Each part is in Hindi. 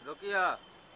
रुकिया।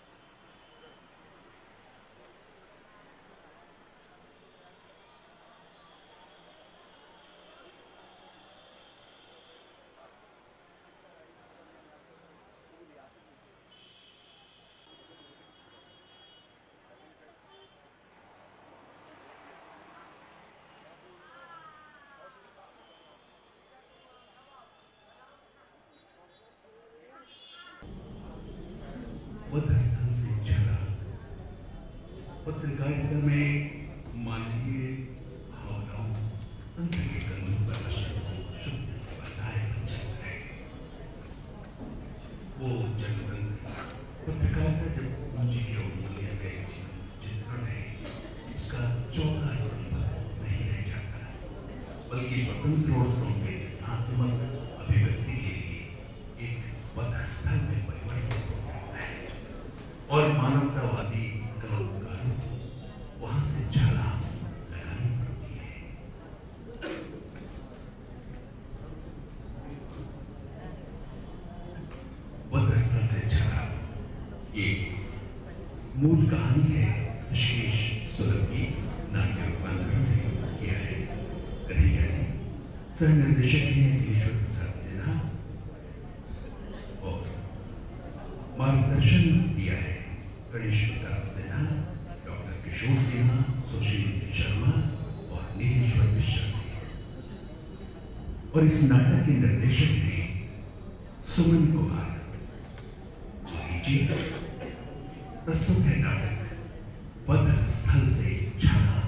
वधस्थल से चला। पत्रकारिता में मानवीय भावनाओं तंत्र के कंधों पर शुद्ध बसाए बन जाता है। वो जनतंत्र पत्रकारिता जब ऊंची की ओर लिया गया चित्रण है, उसका चौथा स्तंभ नहीं रह जाता, बल्कि स्वतंत्र और संवेदनात्मक अभिव्यक्ति के लिए एक वधस्थल में परिवर्तित हो जाता है और मानवतावादी कलाकारों को वहां से छलांग लगानी पड़ती है। वधस्थल से छलांग ये मूल कहानी है विशेष सोलंकी नाट्य रूपांतरण में किया है। कन्हैया जी सह निर्देशक हैं ईश्वर प्रसाद सिन्हा और मार्गदर्शन दिया है गणेश प्रसाद सिन्हा, डॉक्टर किशोर सिन्हा, सुशील शर्मा और नीलेश्वर मिश्र ने। और इस नाटक के निर्देशक हैं सुमन कुमार। तो लीजिए प्रस्तुत है नाटक वधस्थल से छलांग।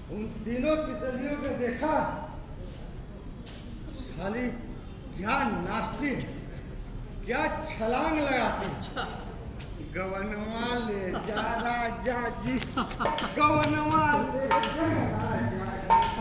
उन तीनों तितलियों को देखा? साली क्या नाचती है, क्या छलांग लगाती। गवनवा ले जा राजा जी, गवनवा ले जा राजा जी।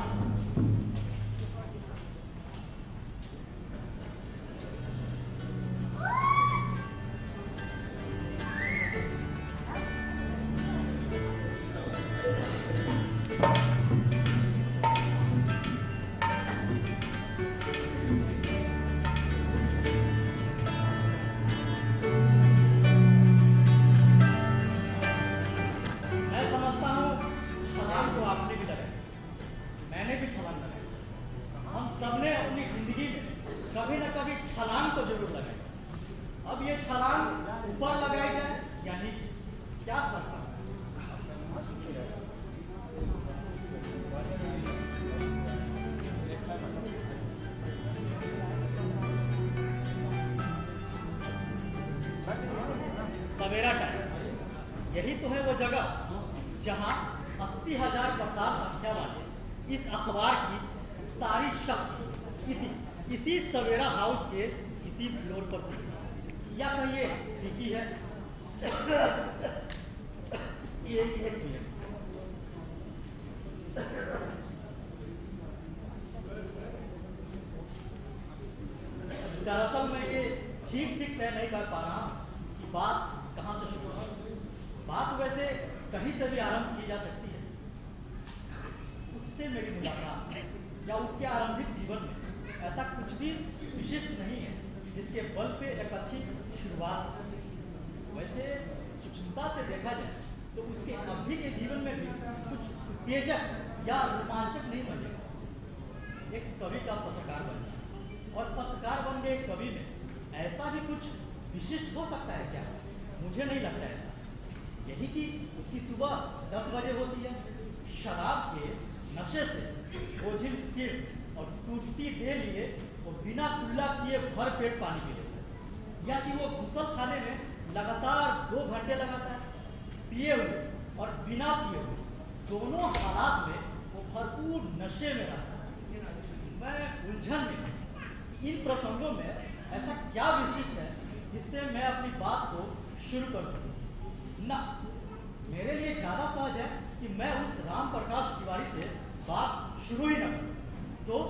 सवेरा टाइम, यही तो है वो जगह जहां 80,000 प्रसार संख्या वाले इस अखबार की सारी शक्ति इसी सवेरा हाउस के किसी फ्लोर पर सीखी, या कहिए सीखी है। ये एक मिनट, दरअसल मैं ये ठीक तय नहीं कर पा रहा कि बात कहाँ से शुरू हो। बात वैसे कहीं से भी आरंभ की जा सकती है। उससे मेरी मुलाकात या उसके आरंभिक जीवन में ऐसा कुछ भी विशिष्ट नहीं है जिसके बल पे एक अच्छी शुरुआत हो। वैसे सूक्ष्मता से देखा जाए तो उसके अभी के जीवन में भी कुछ उत्तेजक या रोमांचक नहीं बनेगा। एक कवि का पत्रकार बन गया, और पत्रकार बन गए कवि में ऐसा भी कुछ विशिष्ट हो सकता है क्या? मुझे नहीं लगता ऐसा। यही कि उसकी सुबह 10 बजे होती है, शराब के नशे से बोझिल सिर और टूटती दे लिए वो बिना कुल्ला किए भर पेट पानी पी लेता है, या कि वो गुसल खाने में लगातार 2 घंटे लगाता है, पिए हुए और बिना पिए हुए दोनों हालात में वो भरपूर नशे में रहता है। मैं उलझन में इन प्रसंगों में ऐसा क्या विशिष्ट है जिससे मैं अपनी बात को शुरू कर सकूं? ना, मेरे लिए ज्यादा सहज है कि मैं उस राम प्रकाश तिवारी से बात शुरू ही न करूं।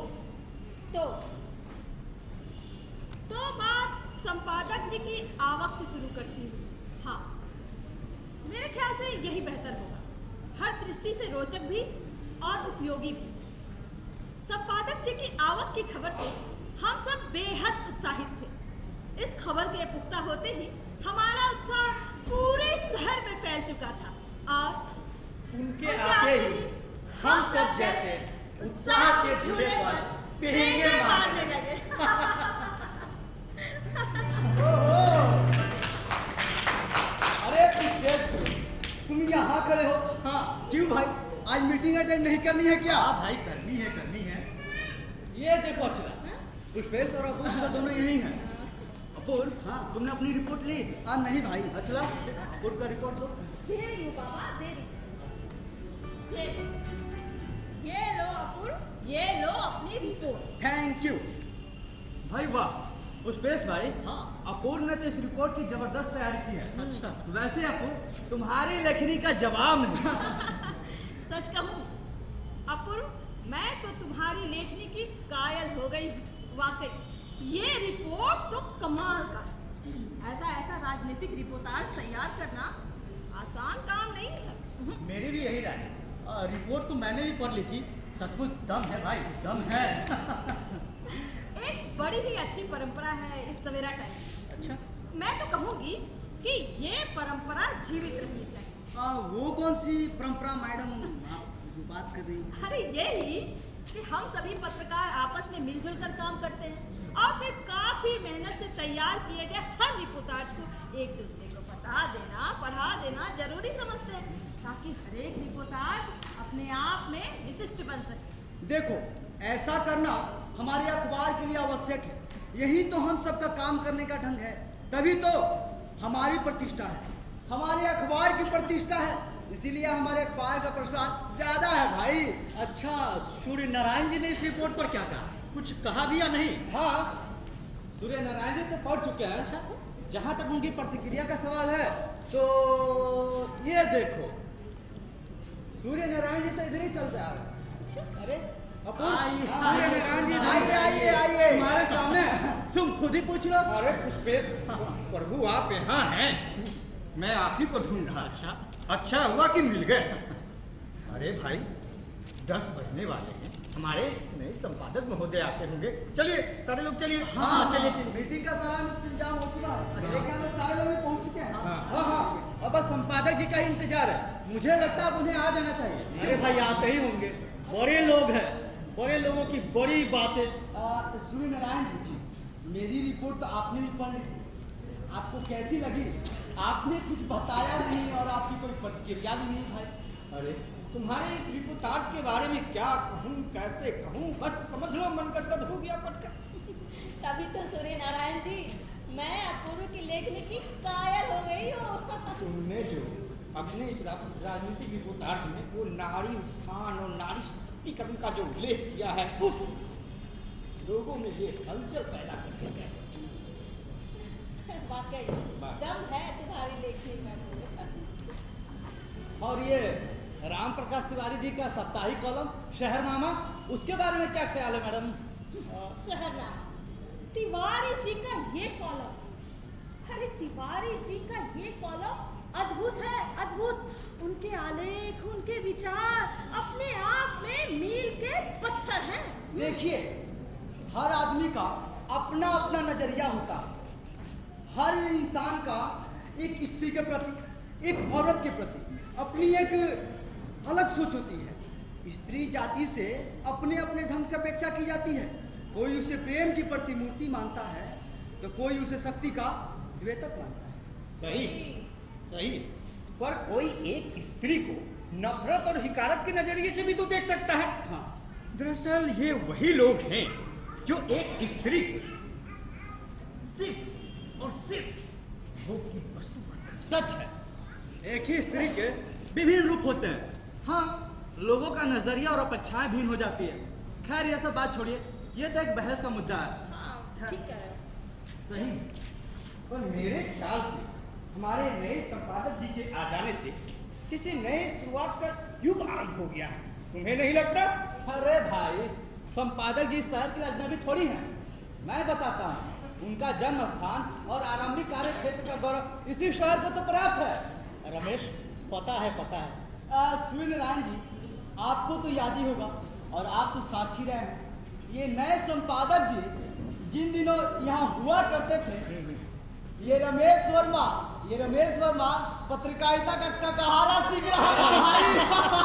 तो बात संपादक जी की आवक से शुरू करती हूँ। हाँ, मेरे ख्याल से यही बेहतर होगा, हर दृष्टि से रोचक भी और उपयोगी भी। संपादक जी की आवक की खबर से हम सब बेहद उत्साहित थे। इस खबर के पुख्ता होते ही हमारा उत्साह पूरे शहर में फैल चुका था, और उनके आते ही हम सब जैसे उत्साह के झूले पर पींगे मारने लगे। अरे तुम यहाँ खड़े हो? हाँ। क्यों भाई, आज मीटिंग अटेंड नहीं करनी है क्या? हाँ भाई, करनी है। ये देखो अचला, पुष्पेश और अपूर्व तो दोनों यही हैं। अपूर्व, हाँ, तुमने अपनी रिपोर्ट ली? हाँ नहीं भाई। अचला, अपूर्व का रिपोर्ट लो। दे रही हूँ बाबा, दे रही हूँ। ये लो अपूर्व, ये लो अपनी रिपोर्ट। थैंक यू भाई। वाह पुष्पेश भाई, हाँ, अपूर्व ने तो इस रिपोर्ट की जबरदस्त तैयारी की है। अच्छा। वैसे अपूर्व, तुम्हारी लेखनी का जवाब नहीं। सच कहूँ अपूर्व, मैं तो तुम्हारी लेखनी की कायल हो गई। वाकई ये रिपोर्ट तो कमाल का है। ऐसा राजनीतिक रिपोर्टाज तैयार करना आसान काम नहीं है। मेरी भी यही राय है। रिपोर्ट तो मैंने भी पढ़ ली थी, सचमुच दम है भाई, दम है। एक बड़ी ही अच्छी परंपरा है इस सवेरा टाइम्स। अच्छा, मैं तो कहूँगी कि ये परंपरा जीवित रहनी चाहिए। वो कौन सी परंपरा मैडम आप बात कर रही हैं? अरे यही कि हम सभी पत्रकार आपस में मिलजुल कर काम करते हैं, और फिर काफी मेहनत से तैयार किए गए हर रिपोर्टाज को एक दूसरे को बता देना, पढ़ा देना जरूरी समझते हैं, ताकि हर एक रिपोर्टाज अपने आप में विशिष्ट बन सके। देखो, ऐसा करना हमारे अखबार के लिए आवश्यक है। यही तो हम सबका काम करने का ढंग है। तभी तो हमारी प्रतिष्ठा है, हमारे अखबार की प्रतिष्ठा है। इसीलिए हमारे अखबार का प्रसार ज्यादा है भाई। अच्छा, सूर्य नारायण जी ने इस रिपोर्ट पर क्या कहा? कुछ कहा भी या नहीं? हाँ, सूर्य नारायण जी तो पढ़ चुके हैं। अच्छा, जहाँ तक उनकी प्रतिक्रिया का सवाल है तो ये देखो, सूर्य नारायण जी तो इधर ही चलते आ रहे। अरे आइए, सूर्य नारायण जी, आइए, आइए आइए तुम्हारे सामने। तुम खुद ही पूछ लो। अरे पुष्पेश, प्रभु आप यहाँ हैं, मैं आप ही को ढूंढ रहा। अच्छा हुआ कि मिल गए। अरे भाई 10 बजने वाले हैं, हमारे नए संपादक महोदय आते होंगे। चलिए सारे लोग चलिए। हाँ चलिए चलिए, मीटिंग का सारा इंतजाम हो चुका है। मेरे ख्याल से सारे लोग पहुंच चुके हैं। हाँ हाँ, अब बस संपादक जी का ही इंतजार है। मुझे लगता है अब उन्हें आ जाना चाहिए। अरे भाई आते ही होंगे, बड़े लोग हैं, बड़े लोगों की बड़ी बातें। सूर्य नारायण जी, मेरी रिपोर्ट तो आपने भी पढ़ ली थी, आपको कैसी लगी? आपने कुछ बताया नहीं और आपकी कोई प्रतिक्रिया भी नहीं भाई। अरे तुम्हारे इस रिपोर्टाज के बारे में क्या कहूँ, कैसे कहूँ, बस समझ लो मन गदगद हो गया पटकर। तभी तो सूर्य नारायण जी, मैं अपूर्व की लेखनी की कायल हो गई हूँ। तुमने जो अपने इस राजनीतिक रिपोर्टाज में वो नारी उत्थान और नारी सशक्तिकरण का जो उल्लेख किया है, उफ, लोगों में ये हलचल पैदा कर दिया है। वाकई दम है तुम्हारी लेखनी में। और ये राम प्रकाश तिवारी जी का साप्ताहिक कॉलम शहरनामा, उसके बारे में क्या ख्याल है मैडम? शहरनामा, तिवारी जी का ये कॉलम, अरे तिवारी जी का ये कॉलम अद्भुत है, अद्भुत। उनके आलेख, उनके विचार अपने आप में मील के पत्थर हैं। देखिए, हर आदमी का अपना अपना नजरिया होता है। हर इंसान का एक स्त्री के प्रति, एक औरत के प्रति अपनी एक अलग सोच होती है। स्त्री जाति से अपने अपने ढंग से अपेक्षा की जाती है। कोई उसे प्रेम की प्रतिमूर्ति मानता है तो कोई उसे शक्ति का द्योतक मानता है। सही सही, पर कोई एक स्त्री को नफरत और हिकारत के नजरिए से भी तो देख सकता है। हाँ, दरअसल ये वही लोग हैं जो एक स्त्री को सिर्फ और सिर्फ भोग की वस्तु मानते हैं। सच है, एक ही स्त्री के विभिन्न रूप होते हैं। हाँ, लोगों का नजरिया और अपेक्षाएं भिन्न हो जाती है। खैर ये सब बात छोड़िए, ये तो एक बहस का मुद्दा है। हाँ, ठीक है। सही, पर मेरे ख्याल से हमारे नए संपादक जी के आ जाने से जैसे नए शुरुआत का युग आरंभ हो गया है, तुम्हें नहीं लगता? अरे भाई, संपादक जी शहर के अजनबी थोड़ी हैं। मैं बताता हूँ, उनका जन्म स्थान और आरंभिक कार्य क्षेत्र का गौरव इसी शहर को तो प्राप्त है। रमेश, पता है। सूर्य नारायण जी, आपको तो याद ही होगा और आप तो साक्षी रहे हैं। ये नए संपादक जी जिन दिनों यहाँ हुआ करते थे, ये रमेश वर्मा पत्रकारिता का ककहारा सीख रहा था भाई।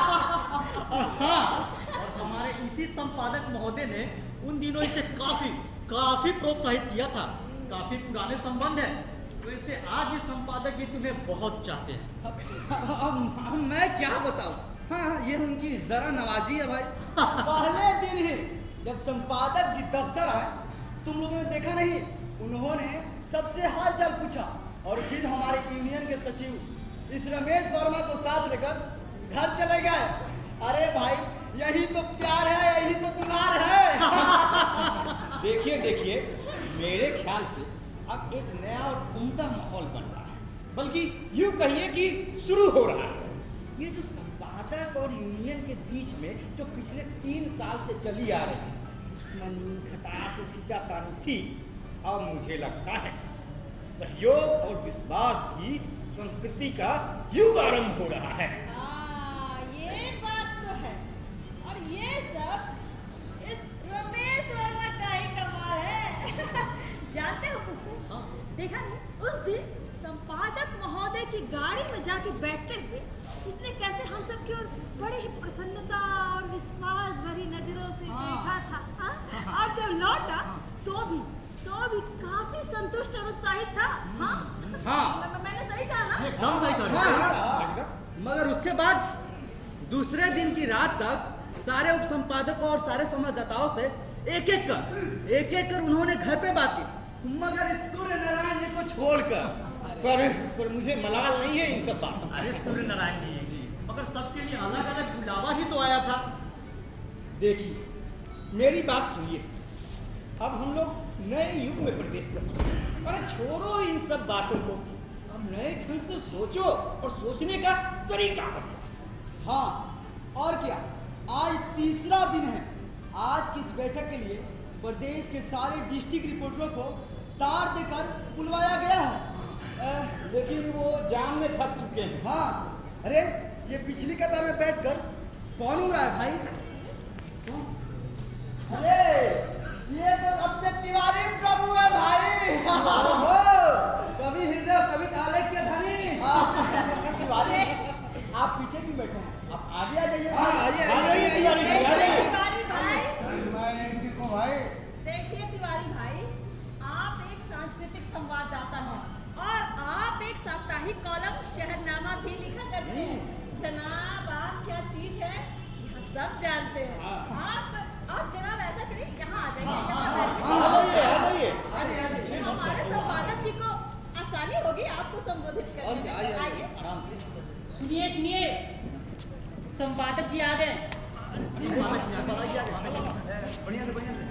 और हमारे इसी संपादक महोदय ने उन दिनों इसे काफी प्रोत्साहित किया था। काफी पुराने संबंध है, वैसे आज भी संपादक जी तुम्हें बहुत चाहते हैं। अब मैं क्या बताऊं? हाँ, ये उनकी जरा नवाजी है भाई। पहले दिन ही जब संपादक जी दफ्तर आए, तुम लोगों ने देखा नहीं, उन्होंने सबसे हाल चाल पूछा और फिर हमारे यूनियन के सचिव इस रमेश वर्मा को साथ लेकर घर चले गए। अरे भाई, यही तो प्यार है, यही तो दुलार है। देखिए, मेरे ख्याल से अब एक नया और उम्दा माहौल बन रहा है, बल्कि यूं कहिए कि शुरू हो रहा है। ये जो संपादक और यूनियन के बीच में जो पिछले 3 साल से चली आ रही दुश्मनी, खटास और खींचातानी थी, अब मुझे लगता है सहयोग और विश्वास की संस्कृति का युग आरंभ हो रहा है। हाँ, ये बात तो है। और ये सब इस रमेश वर्मा का ही कमाल है। जानते हो पुष्पेश, देखा नहीं उस दिन संपादक महोदय की गाड़ी में जाके बैठते हुए इसने कैसे हम सब की ओर बड़े ही प्रसन्नता और विश्वास भरी नजरों से देखा था। हाँ? और जब लौटा तो भी काफी संतुष्ट और उत्साहित था। हाँ, मैंने सही कहा ना? एकदम सही कह रहे हो। मगर उसके बाद दूसरे दिन की रात तक सारे उप संपादकों और सारे संवाददाताओं से एक एक कर उन्होंने घर पे बात की, मगर इस सूर्य नारायण जी को छोड़कर। पर मुझे मलाल नहीं है इन सब बातों। अरे सूर्य नारायण जी, मगर सबके लिए अलग अलग बुलावा ही तो आया था। देखिए, मेरी बात सुनिए। अब हम लोग नए युग में प्रवेश कर चुके हैं। अरे छोड़ो इन सब बातों को, अब नए ढंग से सोचो और सोचने का तरीका बदलो। हाँ, और क्या, आज तीसरा दिन है। आज की इस बैठक के लिए प्रदेश के सारे डिस्ट्रिक्ट रिपोर्टरों को तार देकर बुलवाया गया है, लेकिन वो जाम में फंस चुके हैं। हाँ, अरे ये पिछली कतार में बैठकर कौन उड़ रहा है भाई? अरे ये तो अपने तिवारी प्रभु है भाई। कभी हृदय कभी ताले के धनी। तिवारी, आप पीछे क्यों बैठे हैं? आप आगे आ जाइए। आइए तिवारी भाई। भाई देखिए तिवारी भाई, आप एक सांस्कृतिक संवाददाता हैं और आप एक साप्ताहिक कॉलम शहरनामा भी लिखा करते हैं। जनाब, आप क्या चीज है यह सब जानते हैं। आप जनाब ऐसा करिए, यहाँ आ जाइए। हमारे संपादक जी को आसानी होगी आपको संबोधित करने में। आइए आराम से। सुनिए, संपादक जी आ गए। बढ़िया से।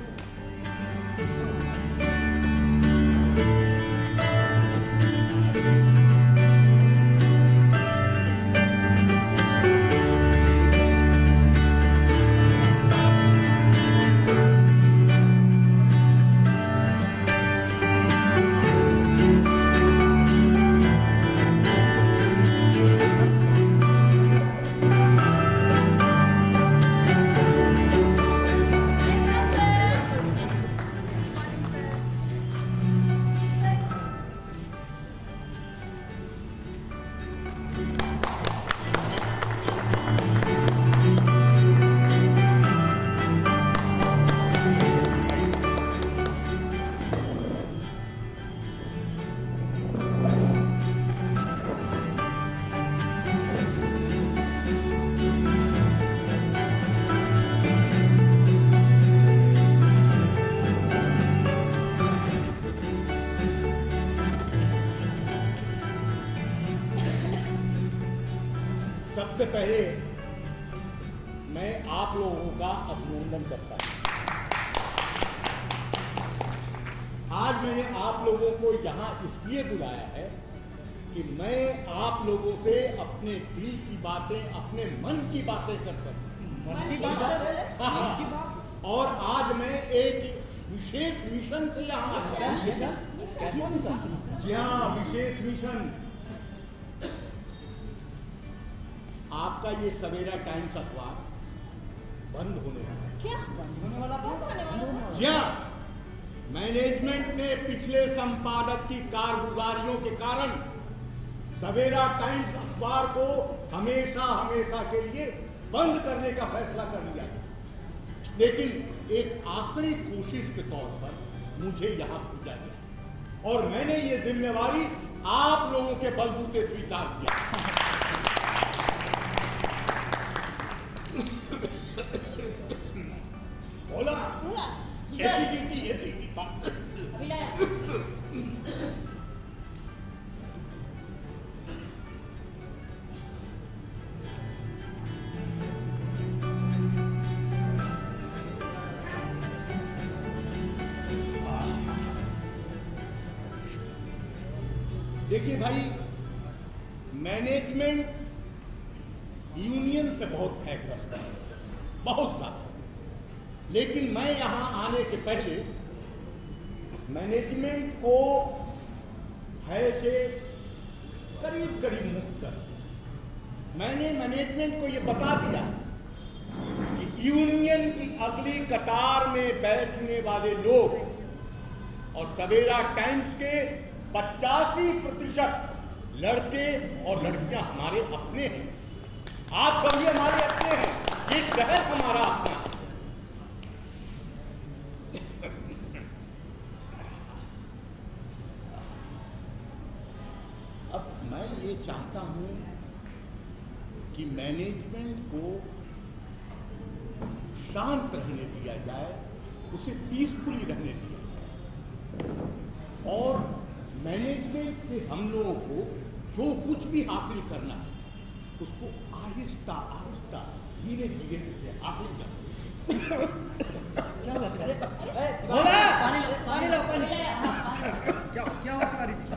सबसे पहले मैं आप लोगों का अभिनंदन करता हूं। आज मैंने आप लोगों को यहाँ इसलिए बुलाया है कि मैं आप लोगों से अपने दिल की बातें, अपने मन की बातें कर सकूं। और आज मैं एक विशेष मिशन से यहाँ आया हूं। जी हाँ, विशेष मिशन। आपका ये सवेरा टाइम्स अखबार बंद होने वाला है। क्या बंद होने वाला था? जी हाँ, मैनेजमेंट ने पिछले संपादक की कारगुजारियों के कारण सवेरा टाइम्स अखबार को हमेशा हमेशा के लिए बंद करने का फैसला कर लिया। लेकिन एक आखिरी कोशिश के तौर पर मुझे यहाँ भेजा गया और मैंने ये जिम्मेवारी आप लोगों के बलबूते स्वीकार किया। बोला एसिडिटी देखिए भाई, मैनेजमेंट यूनियन से बहुत फैक रखता है, बहुत ज्यादा। लेकिन मैं यहां आने से पहले मैनेजमेंट को भय से करीब करीब मुक्त कर मैंने मैनेजमेंट को यह बता दिया कि यूनियन की अगली कतार में बैठने वाले लोग और सवेरा टाइम्स के 85% लड़के और लड़कियां हमारे अपने हैं। आप समझिए, हमारे अपने हैं। ये शहर हमारा अपना है। अब मैं ये चाहता हूं कि मैनेजमेंट को शांत रहने दिया जाए, उसे पीसफुली रहने दिया जाए और मैनेजमेंट से हम लोगों को जो कुछ भी हासिल करना है उसको आहिस्ता आहिस्ता धीरे धीरे धीरे आगे जाओ। क्या हुआ तिवारी? बोला पानी लो, पानी लो पानी। हाँ, क्या हुआ तिवारी जी?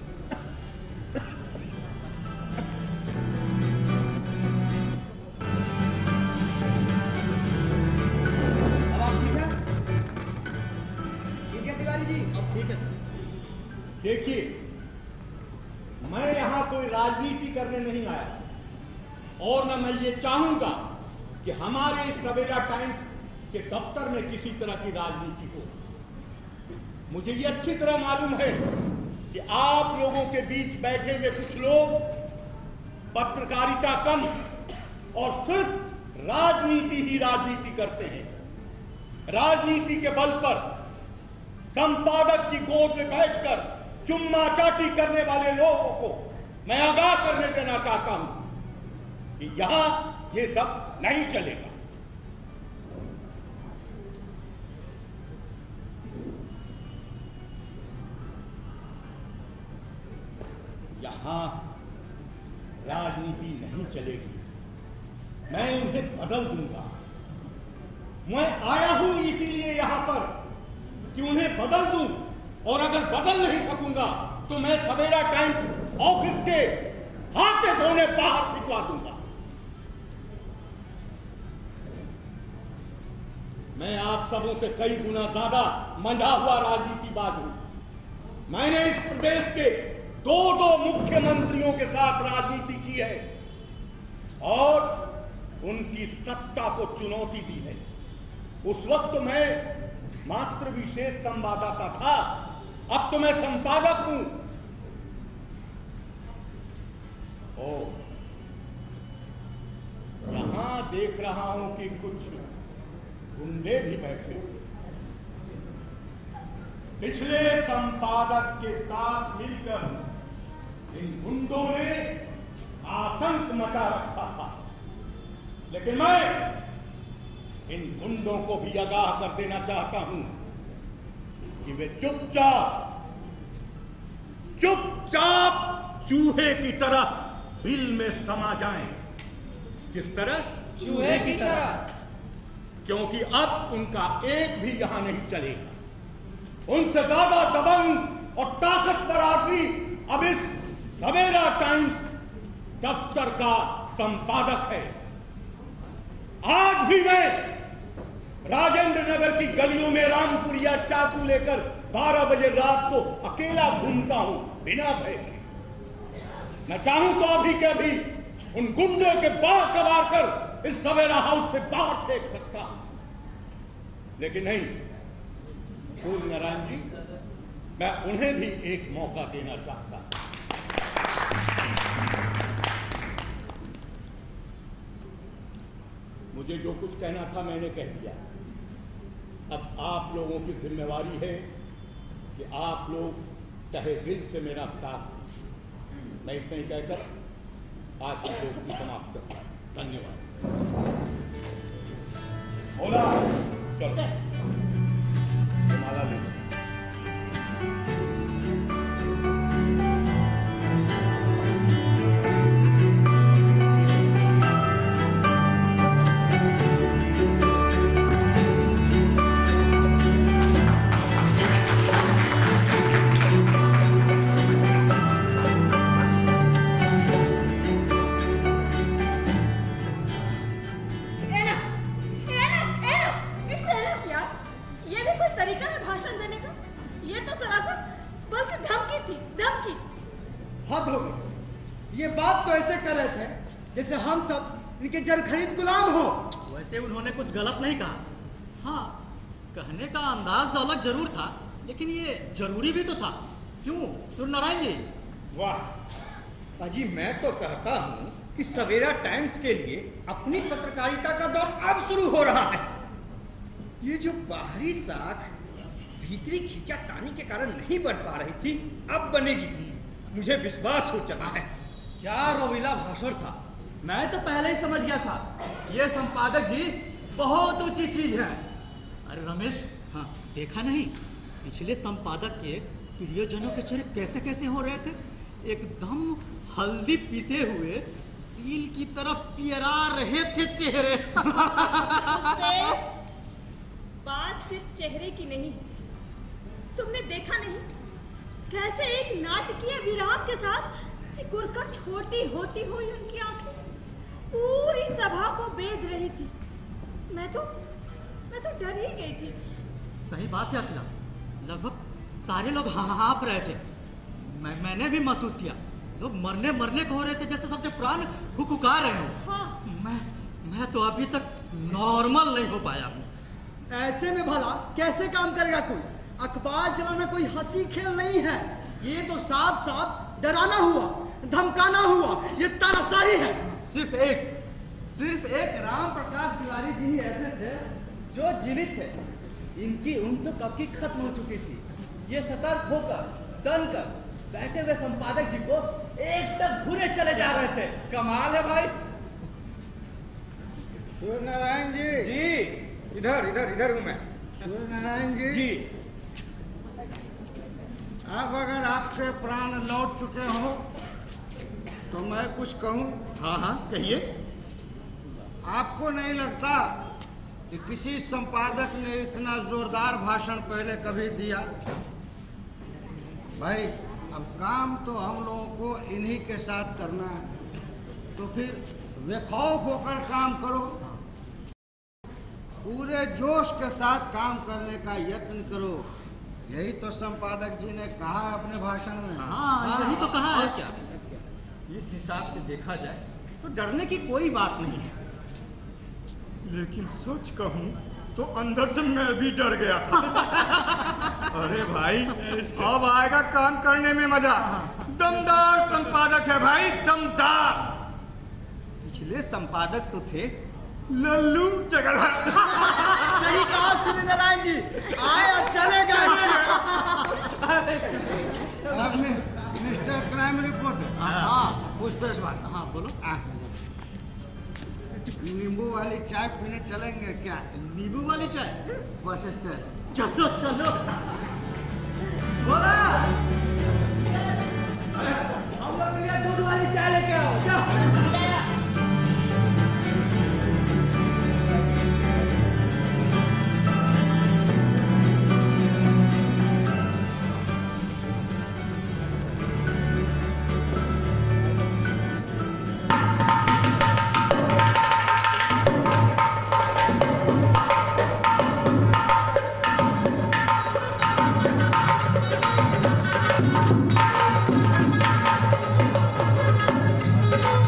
अब आप ठीक है? ठीक है तिवारी जी? अब ठीक है। देखिए, मैं यहां कोई राजनीति करने नहीं आया और न मैं ये चाहूंगा कि हमारे इस सवेरा टाइम्स के दफ्तर में किसी तरह की राजनीति हो। मुझे ये अच्छी तरह मालूम है कि आप लोगों के बीच बैठे हुए कुछ लोग पत्रकारिता कम और सिर्फ राजनीति ही राजनीति करते हैं। राजनीति के बल पर संपादक की गोद में बैठकर चुम्मा चाटी करने वाले लोगों को मैं आगाह करने देना चाहता हूं कि यहां ये सब नहीं चलेगा। यहां राजनीति नहीं चलेगी। मैं उन्हें बदल दूंगा। मैं आया हूं इसीलिए यहां पर कि उन्हें बदल दूं, और अगर बदल नहीं सकूंगा तो मैं सवेरा टाइम्स ऑफिस के हाथ से उन्हें बाहर भिजवा दूंगा। मैं आप सबों से कई गुना ज्यादा मंझा हुआ राजनीतिबाज हूं। मैंने इस प्रदेश के दो मुख्यमंत्रियों के साथ राजनीति की है और उनकी सत्ता को चुनौती दी है। उस वक्त मैं मात्र विशेष संवाददाता था, अब तो मैं संपादक हूं। यहां देख रहा हूं कि कुछ गुंडे भी बैठे हुए। पिछले संपादक के साथ मिलकर इन गुंडों ने आतंक मचा रखा था, लेकिन मैं इन गुंडों को भी आगाह कर देना चाहता हूं कि वे चुपचाप चूहे की तरह बिल में समा जाएं। किस तरह? चूहे की तरह। क्योंकि अब उनका एक भी यहां नहीं चलेगा। उनसे ज्यादा दबंग और ताकतवर आदमी अब इस सवेरा टाइम्स दफ्तर का संपादक है। आज भी मैं राजेंद्र नगर की गलियों में रामपुरिया चाकू लेकर 12 बजे रात को अकेला घूमता हूं बिना भय के। मैं चाहूं तो अभी के अभी उन गुंडों के बाल कबार कर इस सवेरा हाउस से बाहर फेंक सकता हूं, लेकिन नहीं, सूर्य नारायण जी, मैं उन्हें भी एक मौका देना चाहता हूं। मुझे जो कुछ कहना था मैंने कह दिया। अब आप लोगों की जिम्मेवारी है कि आप लोग तहे दिल से मेरा साथ दें। मैं इतना ही कहकर आज की दोस्ती समाप्त करता हूं। धन्यवाद। बोला चलो माला ले। जैसे हम सब इनके जर खरीद गुलाम हो। वैसे उन्होंने कुछ गलत नहीं कहा। हाँ, कहने का अंदाज अलग जरूर था, लेकिन ये जरूरी भी तो था। क्यों सूर्य नारायण जी? वाह अजी, मैं तो कहता हूं कि सवेरा टाइम्स के लिए अपनी पत्रकारिता का दौर अब शुरू हो रहा है। ये जो बाहरी साख भीतरी खींचातानी के कारण नहीं बढ़ पा रही थी, अब बनेगी। मुझे विश्वास हो चला है। क्या रवीला भाषण था। मैं तो पहले ही समझ गया था, ये संपादक जी बहुत ऊंची चीज है। अरे रमेश, हाँ देखा नहीं पिछले संपादक के प्रियजनों के चेहरे कैसे कैसे हो रहे थे, एकदम हल्दी पीसे हुए सील की तरफ पियरा रहे थे चेहरे। बात सिर्फ चेहरे की नहीं है। तुमने देखा नहीं कैसे एक नाटकीय विराम के साथ सिकुड़कर छोटी होती हुई उनकी आंखें पूरी सभा को बेध रही थी। मैं तो डर ही गई थी। सही बात है असला, लगभग सारे लोग हाँफ रहे थे। मैंने भी महसूस किया, लोग मरने को हो रहे थे, जैसे सबके प्राण हुकुका रहे हो। हाँ। मैं तो अभी तक नॉर्मल नहीं हो पाया हूँ। ऐसे में भला कैसे काम करेगा कोई? अखबार चलाना कोई हंसी खेल नहीं है, ये तो साफ साफ डराना हुआ, धमकाना हुआ, ये तानाशाही है। सिर्फ एक राम प्रकाश तिवारी जी ही ऐसे थे जो जीवित थे। इनकी उम्र तो कब की खत्म हो चुकी थी। ये सतर्क होकर दन कर बैठे हुए संपादक जी को एकदम घूरे चले जा रहे थे। कमाल है भाई। सूर्य नारायण जी इधर हूँ मैं। सूर्य नारायण जी अब अगर आपके प्राण लौट चुके हो तो मैं कुछ कहूँ? हाँ कहिए। आपको नहीं लगता कि किसी संपादक ने इतना जोरदार भाषण पहले कभी दिया? भाई अब काम तो हम लोगों को इन्हीं के साथ करना है, तो फिर बेखौफ होकर काम करो, पूरे जोश के साथ काम करने का यत्न करो। यही तो संपादक जी ने कहा अपने भाषण में। हाँ यही तो कहा है। क्या इस हिसाब से देखा जाए तो डरने की कोई बात नहीं है। लेकिन सच कहूं तो अंदर से मैं भी डर गया था। अरे भाई अब आएगा काम करने में मजा। दमदार संपादक है भाई, दमदार। पिछले संपादक तो थे लल्लू जगन्नाथ। सही कहा सूर्य नारायण जी, आए और चले गए। Mister crime reporter. हाँ कुछ बात। हाँ बोलो। नींबू वाली चाय पीने चलेंगे क्या? नींबू वाली चाय? Bus stand. चलो बोला हम लोग के लिए दूध वाली चाय लेके आओ। चलो। Thank you.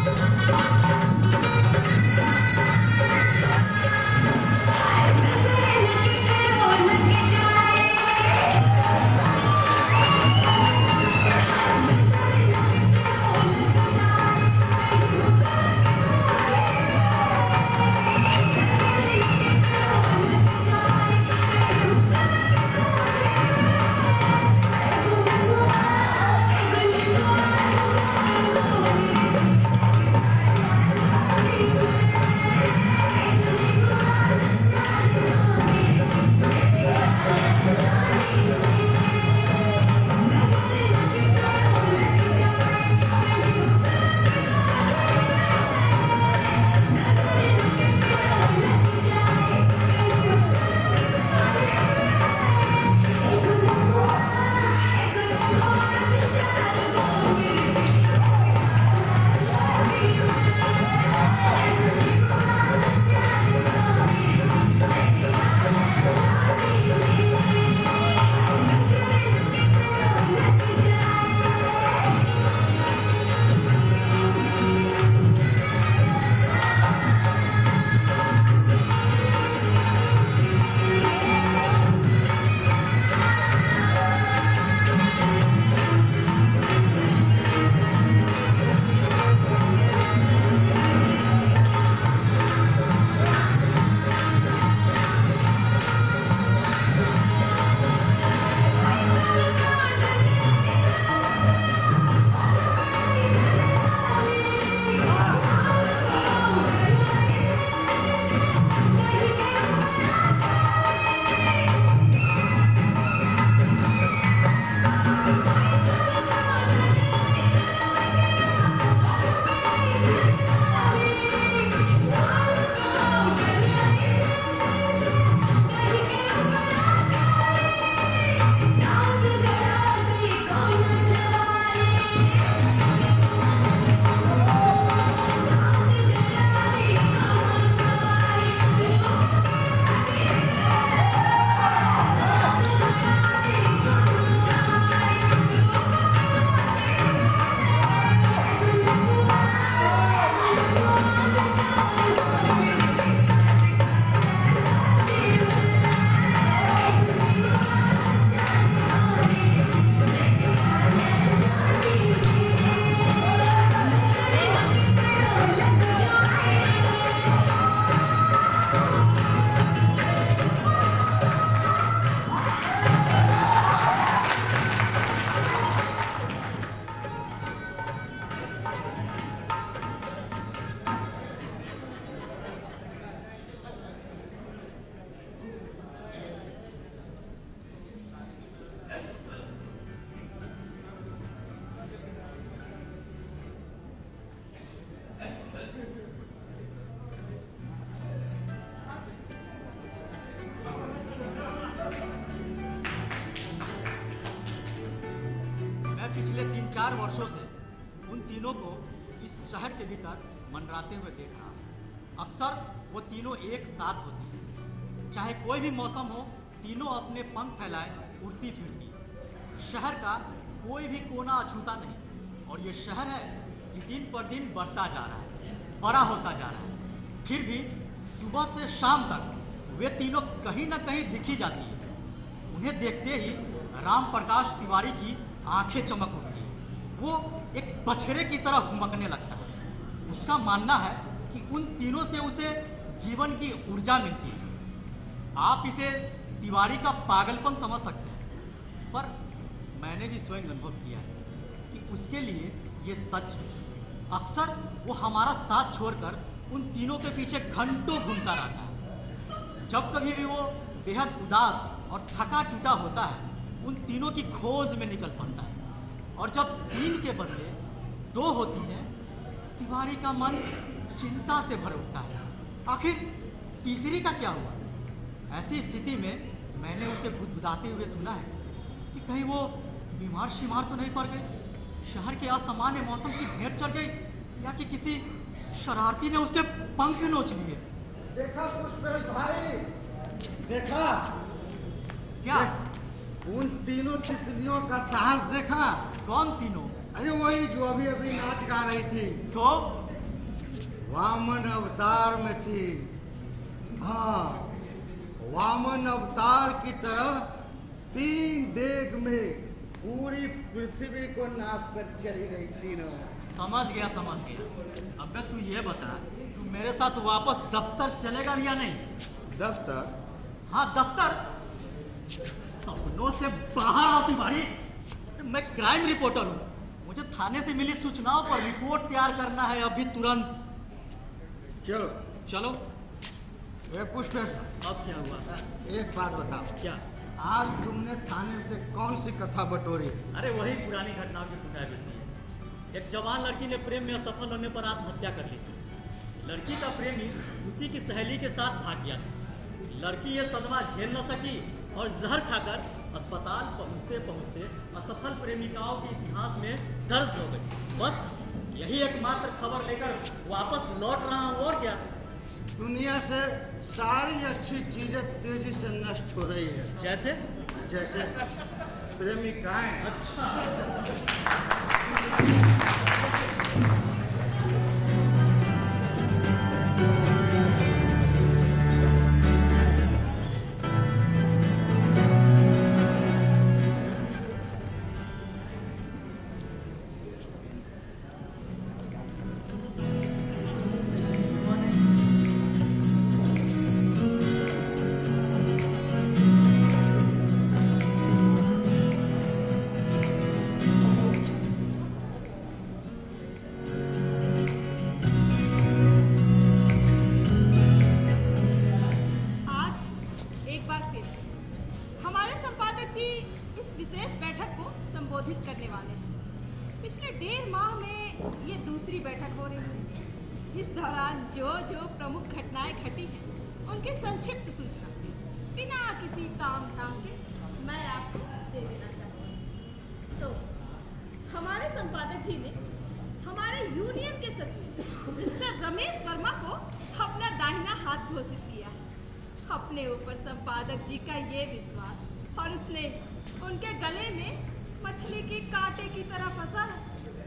3-4 वर्षों से उन तीनों को इस शहर के भीतर मंडराते हुए देख रहा हूं। अक्सर वो तीनों एक साथ होती हैं। चाहे कोई भी मौसम हो, तीनों अपने पंख फैलाए उड़ती फिरती। शहर का कोई भी कोना अछूता नहीं। और ये शहर है कि दिन पर दिन बढ़ता जा रहा है, बड़ा होता जा रहा है। फिर भी सुबह से शाम तक वे तीनों कहीं ना कहीं दिखी जाती है। उन्हें देखते ही राम प्रकाश तिवारी की आंखें चमक उठती हैं। वो एक बछड़े की तरह घुमकने लगता है। उसका मानना है कि उन तीनों से उसे जीवन की ऊर्जा मिलती है। आप इसे तिवारी का पागलपन समझ सकते हैं, पर मैंने भी स्वयं अनुभव किया है कि उसके लिए ये सच है। अक्सर वो हमारा साथ छोड़कर उन तीनों के पीछे घंटों घूमता रहता है। जब कभी भी वो बेहद उदास और थका टूटा होता है, उन तीनों की खोज में निकल पड़ता है। और जब 3 के बदले 2 होती हैं, तिवारी का मन चिंता से भर उठता है। आखिर तीसरी का क्या हुआ? ऐसी स्थिति में मैंने उसे बुदबुदाते हुए सुना है कि कहीं वो बीमार शिमार तो नहीं पड़ गई, शहर के असामान्य मौसम की भेंट चढ़ गई, या कि किसी शरारती ने उसके पंख नोच लिए। देखा पुष्पेश भाई, देखा क्या? उन तीनों तितलियों का साहस देखा? कौन तीनों? अरे वही जो अभी अभी नाच गा रही थी, तो वामन अवतार में थी। हाँ, वामन अवतार की तरह 3 डेग में पूरी पृथ्वी को नाप कर चली गई तीनों। समझ गया। अब तू ये बता, तू मेरे साथ वापस दफ्तर चलेगा या नहीं? दफ्तर? हाँ, दफ्तर। सपनों से बाहर आओ तिवारी। मैं क्राइम रिपोर्टर हूँ। मुझे थाने से मिली सूचनाओं पर रिपोर्ट तैयार करना है अभी तुरंत। चलो। ए पुष्पेश, अब क्या हुआ? एक बात बताओ, क्या? आज तुमने थाने से कौन सी कथा बटोरी? अरे वही पुरानी घटनाओं की पुनरावृत्ति है। एक जवान लड़की ने प्रेम में असफल होने पर आत्महत्या कर ली थी। लड़की का प्रेमी उसी की सहेली के साथ भाग गया था। लड़की ये सदमा झेल न सकी और जहर खाकर अस्पताल पहुंचते पहुंचते असफल प्रेमिकाओं के इतिहास में दर्ज हो गई। बस यही एकमात्र खबर लेकर वापस लौट रहा हूँ, और क्या। दुनिया से सारी अच्छी चीजें तेजी से नष्ट हो रही है। जैसे प्रेमिकाएं। अच्छा। अपने ऊपर संपादक जी का ये विश्वास और स्नेह उनके गले में मछली के कांटे की तरह फंसा है।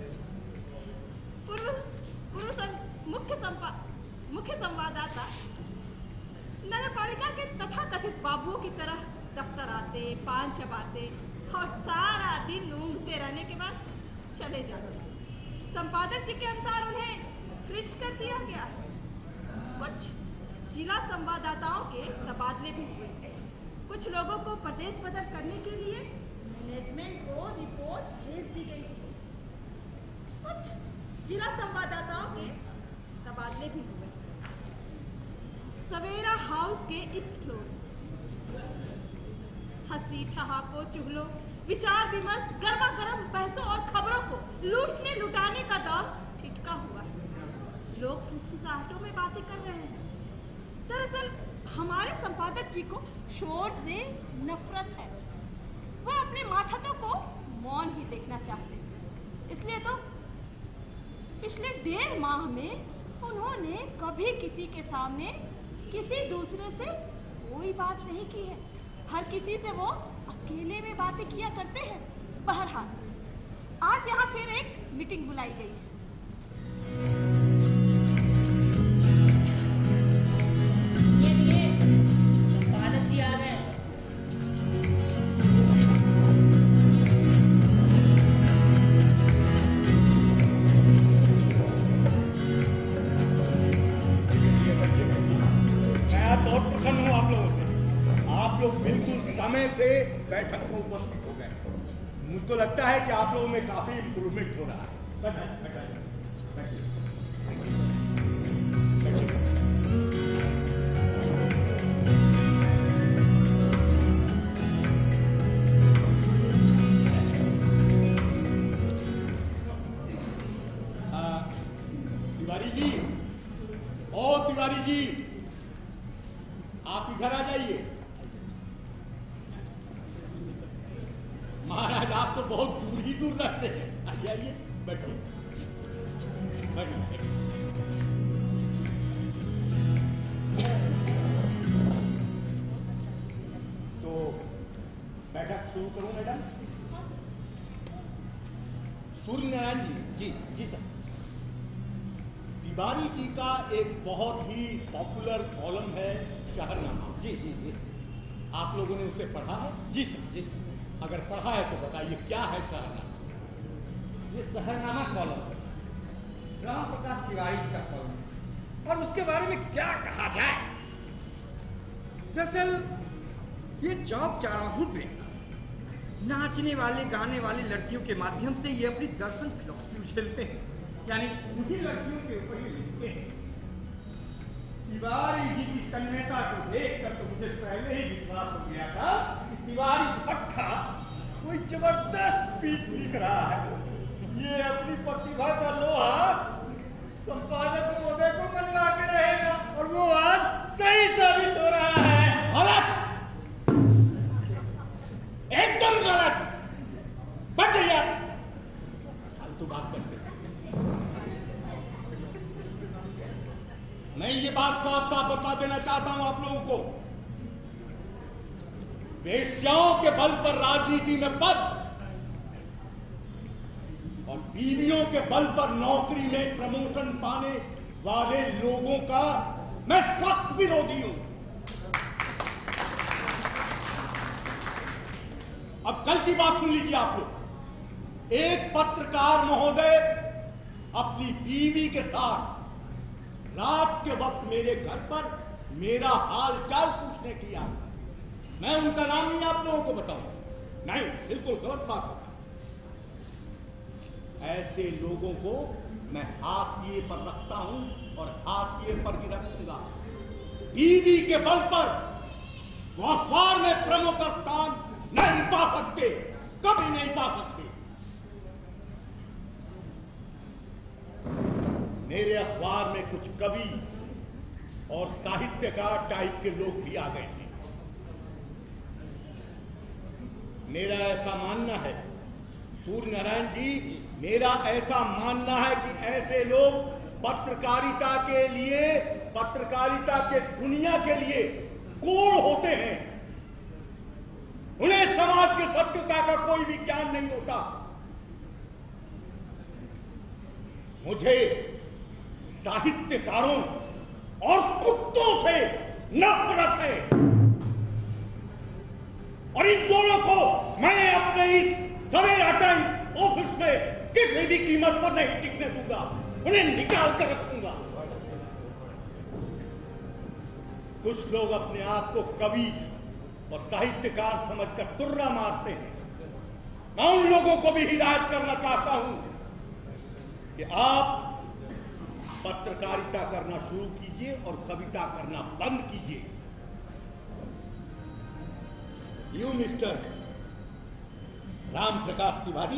मुख्य संवाददाता नगर पालिका के तथाकथित बाबुओं की तरह दफ्तर आते, पान चबाते और सारा दिन ऊँघते रहने के बाद चले जाते। संपादक जी के अनुसार उन्हें फ्रिज कर दिया गया। कुछ जिला संवाददाताओं के तबादले भी हुए। कुछ लोगों को प्रदेश बदल करने के लिए मैनेजमेंट को रिपोर्ट भेज दी गई थी। कुछ जिला संवाददाताओं के तबादले भी हुए। सवेरा हाउस के इस फ्लोर हंसी ठहाकों, चुगलों, विचार विमर्श, गर्मा गर्म बहसों और खबरों को लूटने लुटाने का दौर ठिठका हुआ है। लोग फुसफुसाहटों में बातें कर रहे हैं। दरअसल हमारे संपादक जी को शोर से नफरत है। वह अपने माथातों को मौन ही देखना चाहते हैं। इसलिए तो पिछले 1.5 माह में उन्होंने कभी किसी के सामने किसी दूसरे से कोई बात नहीं की है। हर किसी से वो अकेले में बातें किया करते हैं। बहरहाल आज यहाँ फिर एक मीटिंग बुलाई गई है। ये संपादक जी आ गए। बहुत प्रसन्न हूँ आप लोगों से। आप लोग बिल्कुल समय से बैठक में उपस्थित हो गए। मुझको लगता है कि आप लोगों में काफी इम्प्रूवमेंट हो रहा है। तिवारी जी, ओ तिवारी जी, आप इधर आ जाइए। महाराज आप तो बहुत दूर ही दूर रहते हैं। आइए आइए, बैठिए बैठिए। तो बैठक शुरू करूं मैडम? सूर्य नारायण जी। जी जी सर। तिवारी जी का एक बहुत ही पॉपुलर कॉलम है शहरनामा। जी जी जी। आप लोगों ने उसे पढ़ा है? जी सर जी सर। अगर पढ़ा है तो बताइए क्या है शहरनामा? ये शहरनामा कॉलम है, राम प्रकाश तिवारी जी का कॉलम है। और उसके बारे में क्या कहा जाए? दरअसल ये चौक चौराहों पे नाचने वाले गाने वाली लड़कियों के माध्यम से ये अपनी दर्शन फिलॉसफी उछलते हैं, यानी उन्हीं लड़कियों के ऊपर ही लिखते हैं। तिवारी जी की तन्मयता को देखकर तो मुझे पहले ही विश्वास हो गया था कि तिवारी पक्का कोई जबरदस्त पीस लिख रहा है। ये अपनी प्रतिभा का लोहा संपादक महोदय को मनवा के रहेगा, और वो आज सही साबित हो रहा है। गलत, एकदम गलत। बच जाइए, फालतू बात करते हैं। मैं ये बात साफ साफ बता देना चाहता हूं आप लोगों को। वेश्याओं के बल पर राजनीति में पद और बीवियों के बल पर नौकरी में प्रमोशन पाने वाले लोगों का मैं सख्त विरोधी हूं। अब कल की बात सुन लीजिए आप लोग। एक पत्रकार महोदय अपनी बीवी के साथ रात के वक्त मेरे घर पर मेरा हाल चाल पूछने के लिए आया। मैं उनका नाम नहीं आप लोगों को बताऊंगा, नहीं, बिल्कुल गलत बात है। ऐसे लोगों को मैं हाशिए पर रखता हूं और हाशिए पर ही रखूंगा। बीवी के बल पर वो अखबार में प्रमुख स्थान नहीं पा सकते, कभी नहीं पा सकते। मेरे अखबार में कुछ कवि और साहित्यकार टाइप के लोग भी आ गए हैं। मेरा ऐसा मानना है, सूर्य नारायण जी, मेरा ऐसा मानना है कि ऐसे लोग पत्रकारिता के लिए, पत्रकारिता के दुनिया के लिए कोड़ होते हैं। उन्हें समाज की सत्यता का कोई भी ज्ञान नहीं होता। मुझे साहित्यकारों और कुत्तों से नफरत है, और इन दोनों को मैं अपने इस सवेरा टाइम ऑफिस में किसी भी कीमत पर नहीं टिकने दूंगा। उन्हें निकाल कर रखूंगा। कुछ लोग अपने आप को कवि और साहित्यकार समझकर तुर्रा मारते हैं। मैं उन लोगों को भी हिदायत करना चाहता हूं कि आप पत्रकारिता करना शुरू कीजिए और कविता करना बंद कीजिए। यू मिस्टर राम प्रकाश तिवारी,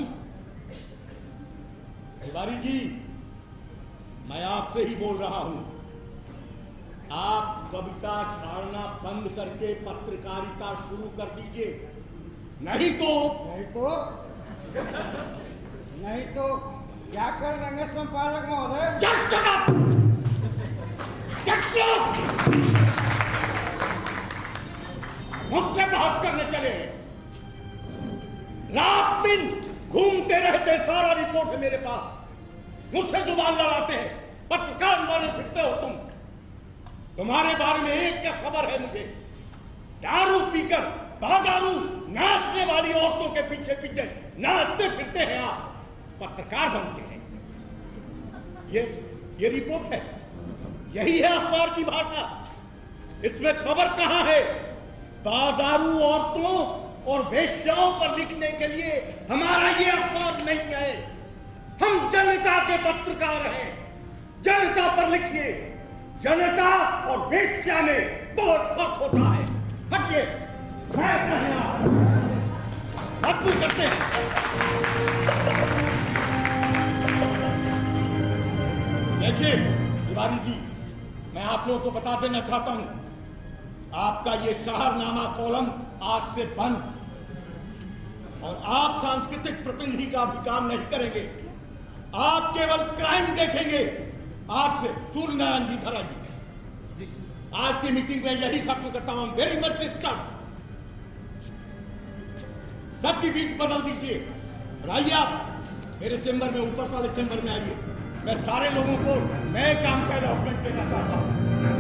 तिवारी जी, मैं आपसे ही बोल रहा हूं। आप कविता छाड़ना बंद करके पत्रकारिता शुरू कर दीजिए, नहीं तो नहीं तो क्या कर लेंगे संपादक महोदय? Just shut up! Shut up! मुझसे बहस करने चले, रात दिन घूमते रहते, सारा रिपोर्ट है मेरे पास, मुझसे जुबान लड़ाते हैं, पत्रकार माने फिरते हो तुम। तुम्हारे बारे में एक क्या खबर है मुझे? दारू पीकर बादारू नाचने वाली औरतों के पीछे पीछे नाचते फिरते हैं आप, पत्रकार बनते हैं। ये रिपोर्ट है, यही है अखबार की भाषा। इसमें खबर कहां है? बादारू औरतों और वेश्याओं पर लिखने के लिए हमारा ये अखबार नहीं है। हम जनता के पत्रकार हैं, जनता पर लिखिए। जनता और वेश्या में बहुत फर्क होता है। हटिए, मजबूर करते हैं। देखिए तिवारी जी, मैं आप लोगों को बता देना चाहता हूं, आपका ये शहरनामा कॉलम आज से बंद, और आप सांस्कृतिक प्रतिनिधि का भी काम नहीं करेंगे। आप केवल क्राइम देखेंगे। आज से सूर्य नारायण जी धरा जी, आज की मीटिंग में यही खत्म करता हूं। वेरी मच डिस्टर्ब, सबकी बीच बदल दीजिए। और आइए आप मेरे चेंबर में, ऊपर वाले चेंबर में आइए। मैं सारे लोगों को नए काम का अलॉटमेंट देना चाहता हूं।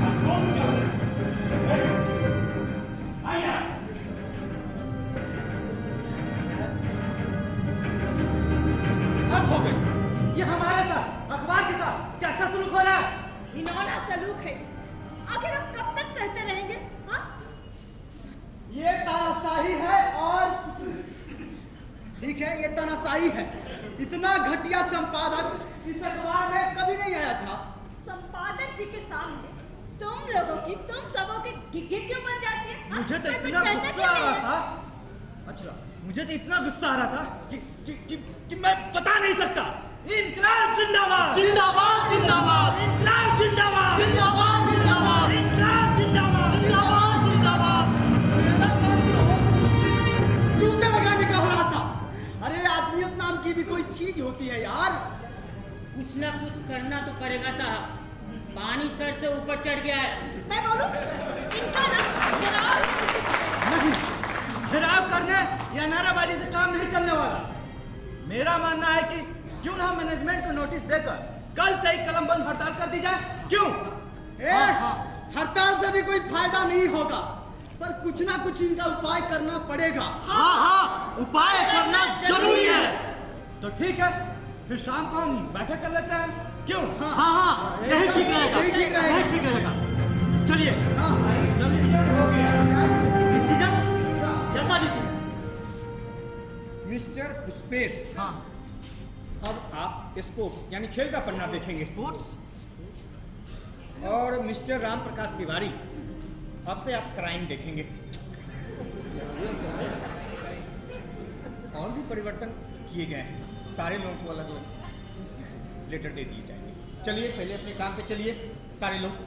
अब हो गई। ये हमारे साथ, अखबार के साथ कैसा सलूक हो रहा है? घिनौना सलूक है। आखिर हम कब तक सहते रहेंगे? हाँ? ये तानाशाही है और कुछ नहीं। ठीक है, ये तानाशाही है। इतना घटिया संपादक इस अखबार में कभी नहीं आया था। संपादक जी के सामने तुम लोगों की, तुम सबों की गिग्गी क्यों बन जाती है? हाँ? मुझे तो मैं कुछ इतना कहना गुस्सा आ क्यों रहा नहीं है? था। अच्छा, मुझे तो इतना गुस्सा आ रहा था कि मैं बता नहीं सकता। इनकलाब जिंदाबाद, जिंदाबाद, जिंदाबाद, इनकलाब जिंदाबाद, जिंदाबाद, जिंदाबाद, इनकलाब जिंदाबाद, जिंदाबाद, जिंदाबाद। जूते लगाने का हो रहा था। अरे आदमियत नाम की भी कोई चीज होती है यार। कुछ ना कुछ करना तो पड़ेगा साहब, पानी सर से ऊपर चढ़ गया है। मैं बोलूं? इनका ना जनाब नहीं, जनाब करने या नाराबाजी से काम नहीं चलने वाला। मेरा मानना है कि क्यों ना मैनेजमेंट को नोटिस देकर कल से ही कलम बंद हड़ताल कर दी जाए। क्यों? हड़ताल से भी कोई फायदा नहीं होगा, पर कुछ ना कुछ इनका उपाय करना पड़ेगा। हाँ, उपाय करना जरूरी है। तो ठीक है, फिर शाम को हम बैठक कर लेते हैं। क्यों? हाँ, यही ठीक रहेगा, यही ठीक रहेगा, यही ठीक रहेगा। चलिए। हो गया। डिसीजन कैसा डिसीजन? मिस्टर पुष्पेश, हाँ, अब आप स्पोर्ट्स यानी खेल का पन्ना देखेंगे। स्पोर्ट्स। और मिस्टर राम प्रकाश तिवारी, अब से आप क्राइम देखेंगे। और भी परिवर्तन किए गए हैं, सारे लोगों को अलग अलग लेटर दे दिए जाएंगे। चलिए पहले अपने काम पे चलिए सारे लोग।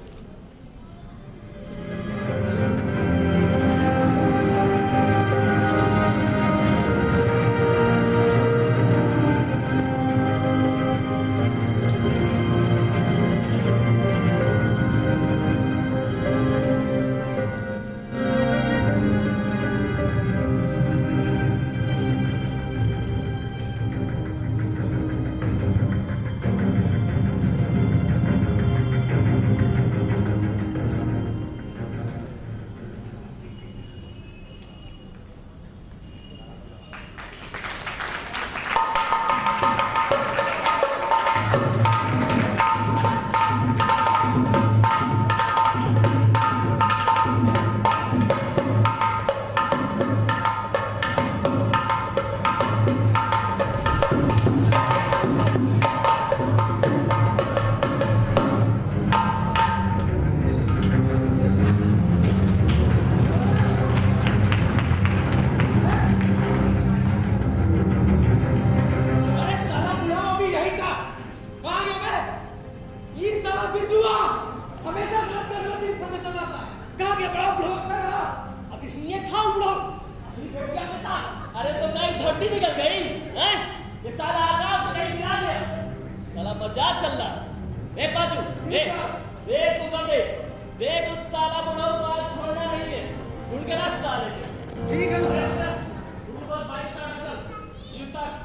देख तू देख उस साला बुढ़ाऊ को आज छोड़ना नहीं है, ढूंढ के लाश डाले। ठीक है तू बस बाइक स्टार्ट कर, यू स्टार्ट।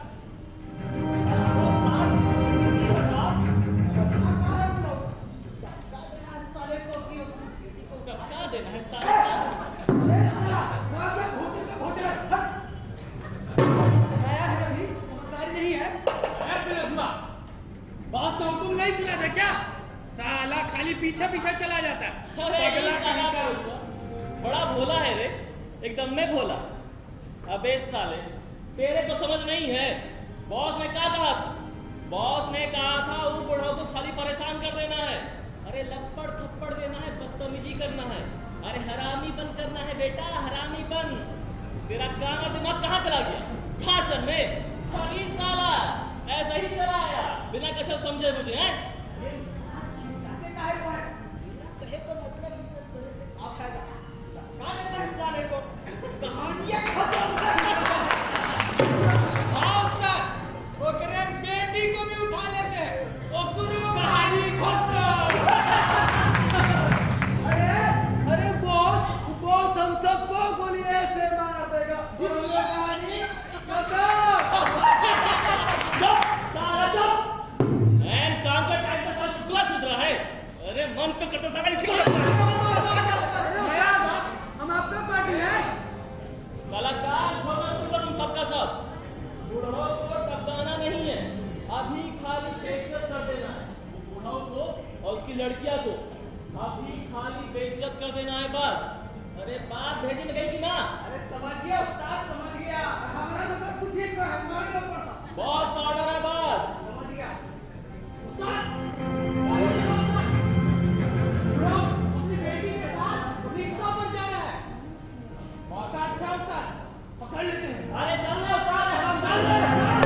क्या देना है साले बॉस तो हुक्म नहीं सुना था क्या? साला खाली पीछे पीछे चला जाता है। बड़ा भोला है रे, एकदम में भोला। अबे साले तेरे को समझ नहीं है, बॉस ने क्या कहा था? बॉस ने कहा था उस बुढ़ाऊ को खाली परेशान कर देना है, अरे लपड़ थप्पड़ देना है, बदतमीजी करना है, अरे हरामीपन करना है बेटा, हरामीपन। तेरा काना दिमाग कहाँ चला गया? भाषण में खाली साला ऐसा ही चलाया बिना कछल समझे मुझे हैं? कहानियां खत्म बेटी को भी उठा लेते हैं। ओ गुरु कहानी खत्म। अरे बॉस हम सबको गोली ऐसे मार देगा। कहानी काम का टाइम पे शुक्ला सुधरा है। अरे मन तो करता साला हम आपका पार्टी है। कलाकार तुम सबका सब बुढ़ाऊ को टपकाना नहीं है, अभी खाली बेइज्जत कर देना है बुढ़ाऊ को और उसकी लड़कियां को, अभी खाली बेइज्जत कर देना है बस। अरे बात भेजी में गई कि ना? अरे समझ गया उस्ताद, समझ गया। हमारा तो सब कुछ एक हमारे ऊपर था। बहुत ऑर्डर है बस। समझ गया अपनी बेटी के साथ रिक्शा पर जा रहा है। बहुत अच्छा उस्ताद, पकड़ लेते हैं। अरे चल रहे उस्ताद, हम चल रहे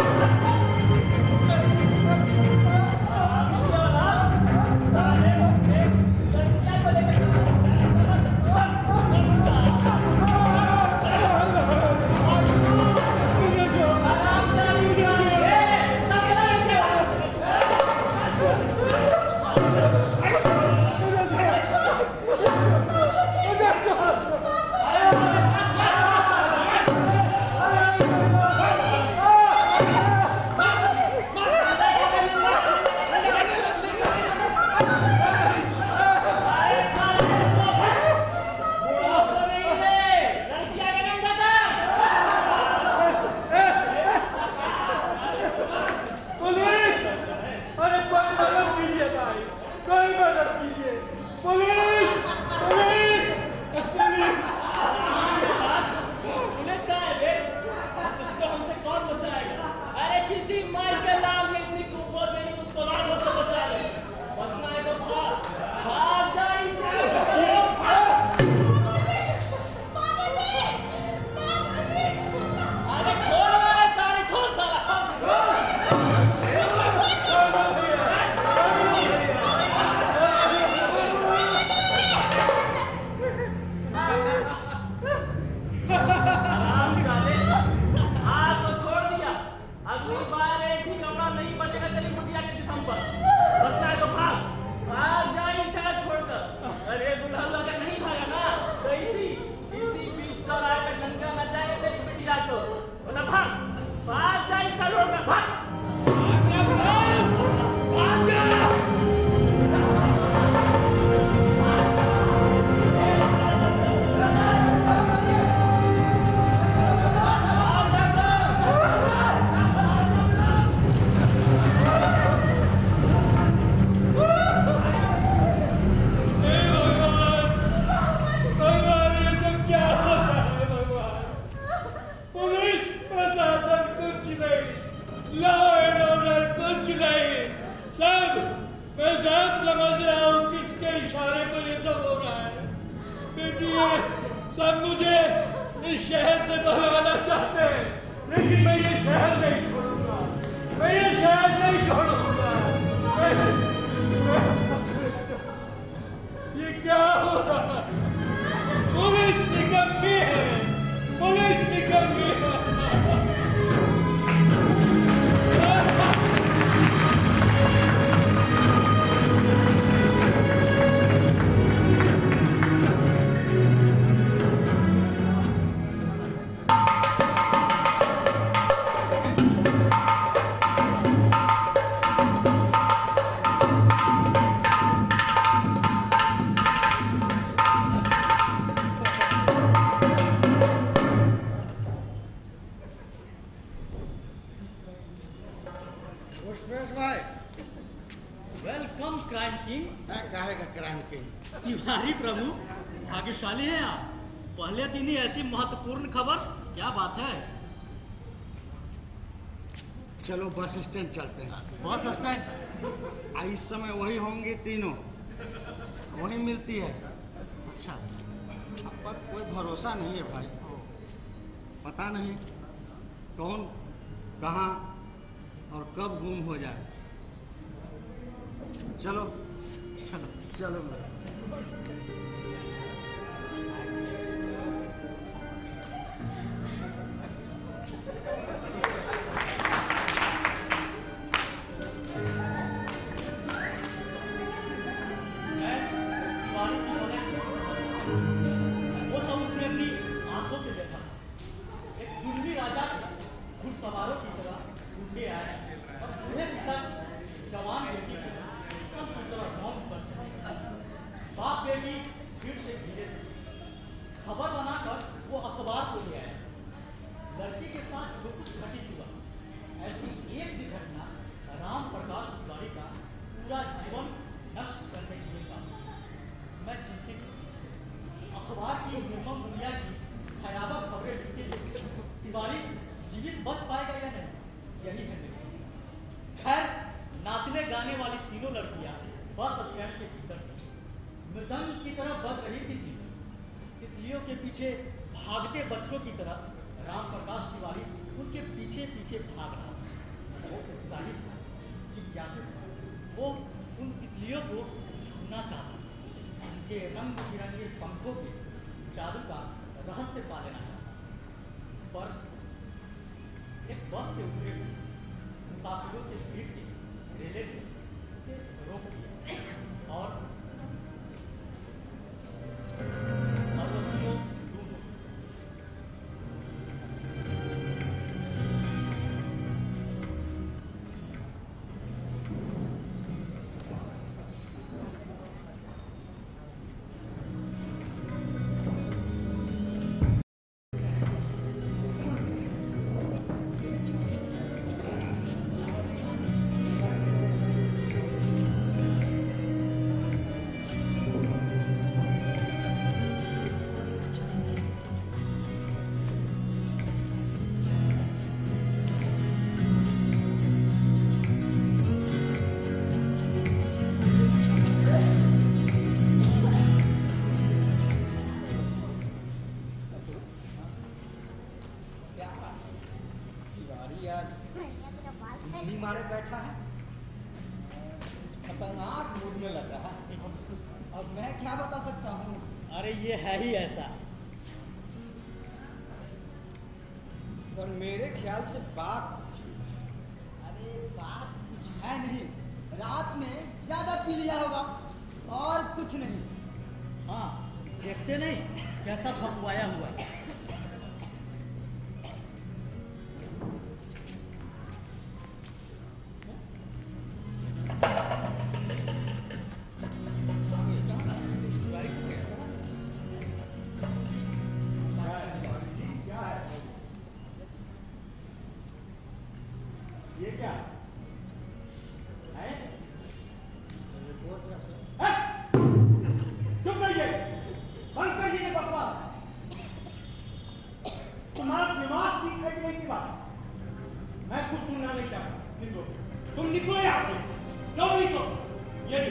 सब मुझे इस शहर से भगाना चाहते हैं, लेकिन मैं ये शहर नहीं छोड़ूंगा, मैं ये शहर नहीं छोड़ूंगा। ये क्या हो रहा है? पुलिस निकम्मी है, पुलिस निकम्मी है। तिवारी प्रभु, भाग्यशाली हैं आप। पहले दिन ही ऐसी महत्वपूर्ण खबर, क्या बात है? चलो बस स्टैंड चलते हैं। Bus stand? इस समय वही होंगे तीनों, वही मिलती है। अच्छा, अब पर कोई भरोसा नहीं है भाई, पता नहीं कौन कहाँ और कब गुम हो जाए। चलो चलो चलो। खबर बनाकर वो अखबार को ले आया। लड़की के साथ जो कुछ घटित हुआ, ऐसी एक भी घटना राम प्रकाश तिवारी का पूरा जीवन नष्ट करने के लिए काफी। मैं चिंतित हूँ। अखबार की निर्मम दुनिया की भयावह खबरें लिखते हुए तिवारी जीवित बच पाएगा या नहीं, यही है मेरी। खैर, नाचने गाने वाली तीनों लड़कियां बस स्टैंड के भीतर थी। मृदंग की तरह बज रही थी तितलियों के पीछे भागते बच्चों की तरह राम प्रकाश तिवारी उनके पीछे पीछे भाग रहा था। वो उत्साहित था, जिज्ञासुक था। वो उन तितलियों को छूना चाहता था, उनके रंग बिरंगे पंखों के जादू का रहस्य पा लेना चाहता था। पर एक बस से उतरे मुसाफिरों के भीड़ की रेले ने उसे रोक दिया और मारे बैठा है, खतरनाक मूड में लग रहा है। अब मैं क्या बता सकता हूँ? अरे ये है ही ऐसा। पर मेरे ख्याल से बात कुछ है नहीं। रात में ज्यादा पी लिया होगा और कुछ नहीं। हाँ, देखते नहीं कैसा फंसवाया हुआ है। ये क्या है? चुप रहिए, बंद करिए बकवास। तुम्हारा दिमाग ठीक है कि नहीं? की बात मैं कुछ सुनना नहीं चाहता। निकलो, तुम निकलो यहाँ से। क्यों निकलो? ये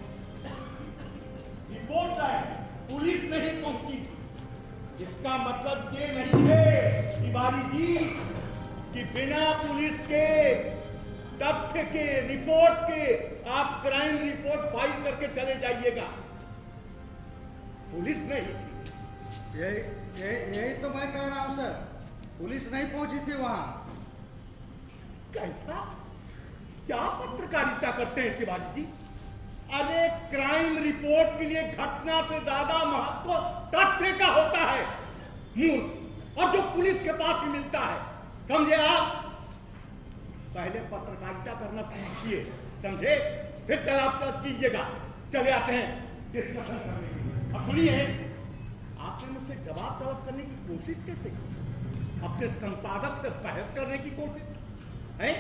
रिपोर्ट है, पुलिस नहीं पहुंची। इसका मतलब ये नहीं है तिवारी जी कि बिना पुलिस के तथ्य के रिपोर्ट के आप क्राइम रिपोर्ट फाइल करके चले जाइएगा। पुलिस नहीं थी। यही तो मैं कह रहा हूं सर, पुलिस नहीं पहुंची थी वहां। कैसा? क्या पत्रकारिता करते हैं तिवारी जी? अरे क्राइम रिपोर्ट के लिए घटना से ज्यादा महत्व तथ्य का होता है मूर्ख, और जो पुलिस के पास ही मिलता है। समझे आप? पहले पत्रकारिता करना सीखिए, समझे? फिर चलाप कीजिएगा। चले आते हैं डिस्कशन करने के लिए। अब सुनिए, आपने मुझसे जवाब तलब करने की कोशिश कैसे की? अपने संपादक से बहस करने की कोशिश है?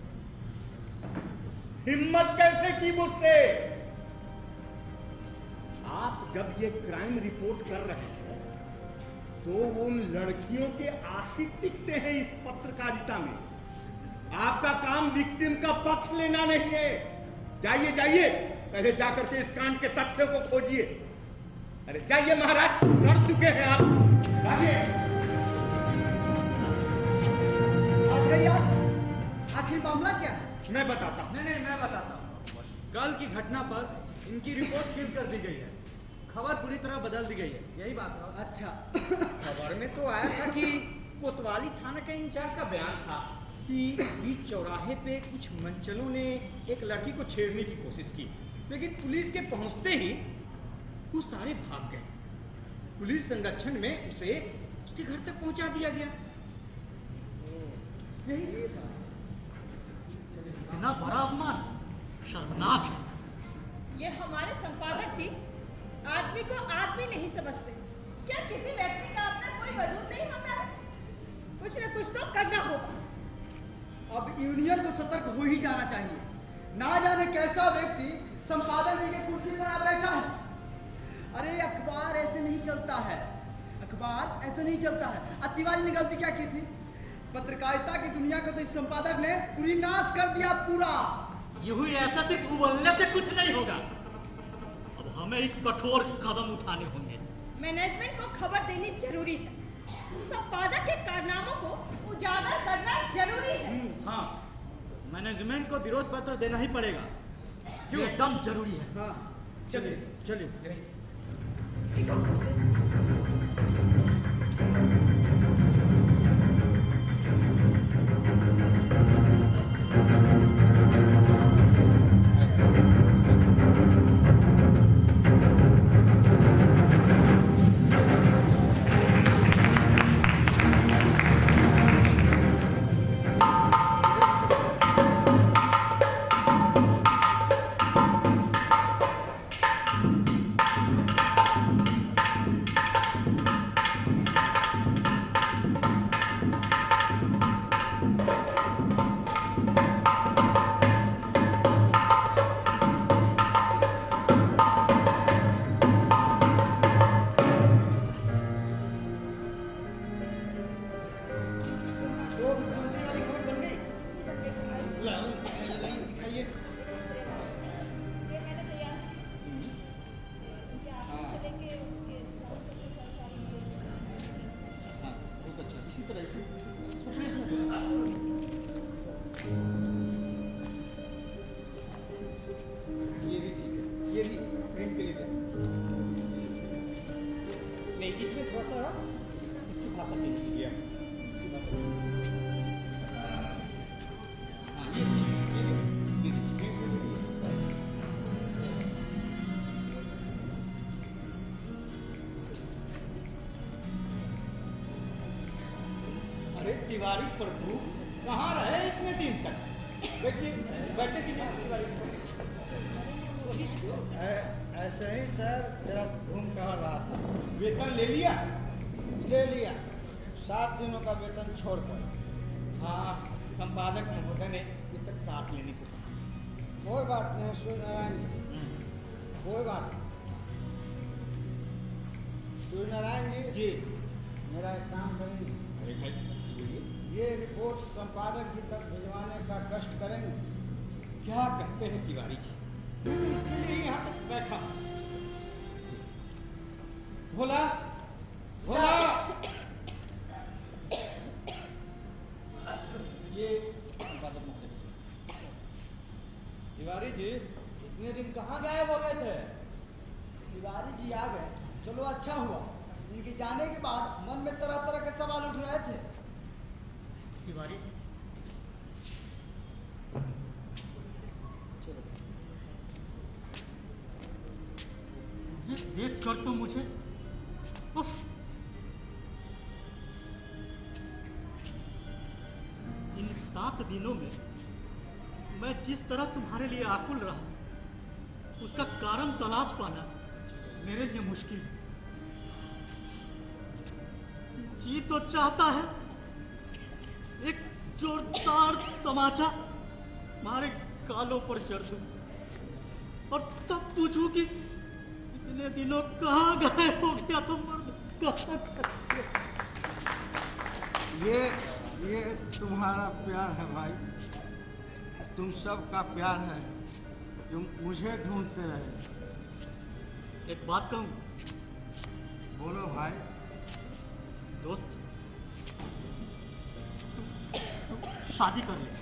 हिम्मत कैसे की मुझसे? जब ये क्राइम रिपोर्ट कर रहे थे तो उन लड़कियों के आशिक दिखते हैं इस पत्रकारिता में। आपका काम विक्टिम का पक्ष लेना नहीं है। जाइए जाइए, पहले जाकर के इस कांड के तथ्यों को खोजिए। अरे जाइए महाराज, सड़ चुके हैं आप। जाइए। आखिर मामला क्या है? मैं बताता हूँ। नहीं मैं बताता हूँ। कल की घटना पर इनकी रिपोर्ट सील कर दी गई है। खबर पूरी तरह बदल दी गई है। यही बात है। अच्छा। खबर में तो आया था कि कोतवाली थाना के इंचार्ज का बयान था कि बीच चौराहे पे कुछ मंचलों ने एक लड़की को छेड़ने की कोशिश की, लेकिन पुलिस के पहुंचते ही वो सारे भाग गए। पुलिस संरक्षण में उसे उसके घर तक पहुंचा दिया गया। यही बात। इतना बड़ा अपमान शर्मनाक है। ये हमारे संपादक जी आदमी को आदमी नहीं समझते। क्या किसी व्यक्ति का अपना कोई वजूद नहीं होता है? कुछ न कुछ तो करना होगा। अब यूनियन को सतर्क हो ही जाना चाहिए। ना जाने कैसा व्यक्ति संपादक जी की कुर्सी पर आ बैठा है। अरे अखबार ऐसे नहीं चलता है, अखबार ऐसे नहीं चलता है। तिवारी ने गलती क्या की थी? पत्रकारिता की दुनिया को तो इस संपादक ने पूरी नाश कर दिया पूरा। यूं ही ऐसा सिर्फ उबलने से कुछ नहीं होगा। अब हमें एक कठोर कदम उठाने होंगे। मैनेजमेंट को खबर देनी जरूरी है। संपादक के कारनामों को उजागर करना जरूरी है। हाँ, मैनेजमेंट को विरोध पत्र देना ही पड़ेगा। ये एकदम जरूरी है। हाँ, चलिए चलिए। तिवारी प्रभु कहाँ रहे इतने दिन तक? बैठे ऐसे ही सर, जरा घूम टहल रहा था। वेतन ले लिया? ले लिया, 7 दिनों का वेतन छोड़कर। हाँ, संपादक महोदय ने इस तक काट लेने को कहा। कोई बात नहीं सूर्यनारायण जी, कोई बात नहीं। सूर्यनारायण जी, मेरा एक काम करेंगे? अरे भाई ये रिपोर्ट संपादक जी तक भिजवाने का कष्ट करेंगे? क्या कहते हैं तिवारी जी? इसके लिए यहाँ तक बैठा। भोला भोला, ये संपादक महोदय। तिवारी जी इतने दिन कहाँ गायब हो गए थे? तिवारी जी आ गए, चलो अच्छा हुआ। इनके जाने के बाद मन में तरह तरह के सवाल उठ रहे थे। तिवारी देख कर तो मुझे इन 7 दिनों में मैं जिस तरह तुम्हारे लिए आकुल रहा, उसका कारण तलाश पाना मेरे लिए मुश्किल है। जी तो चाहता है एक जोरदार तमाचा तुम्हारे गालों पर जड़ दूं और तब पूछूं कि इतने दिनों कहाँ गायब हो गया तुम मर्द? ये तुम्हारा प्यार है भाई, तुम सबका प्यार है जो मुझे ढूंढते रहे। एक बात कहूँ? बोलो भाई। दोस्त, तू शादी कर ले।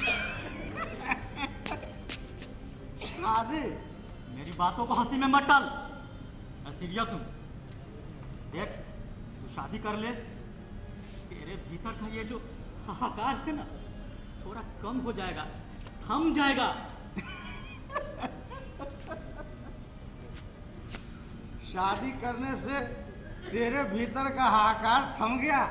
शादी? मेरी बातों को हंसी में मत डाल, मैं सीरियस हूँ। देख, तू शादी कर ले, तेरे भीतर का ये जो हाहाकार है ना, थोड़ा कम हो जाएगा, थम जाएगा। शादी करने से तेरे भीतर का हाहाकार थम गया?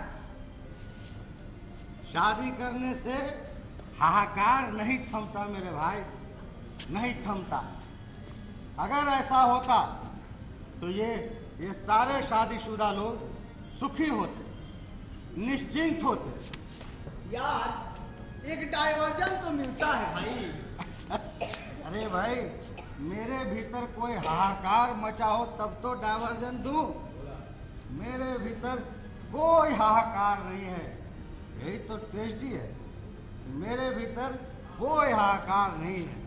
शादी करने से हाहाकार नहीं थमता मेरे भाई, नहीं थमता। अगर ऐसा होता तो ये सारे शादीशुदा लोग सुखी होते, निश्चिंत होते। यार एक डायवर्जन तो मिलता है भाई। अरे भाई, मेरे भीतर कोई हाहाकार मचा हो तब तो डायवर्जन दूं। मेरे भीतर कोई हाहाकार नहीं है, यही तो ट्रेजेडी है। मेरे भीतर कोई हाहाकार नहीं है।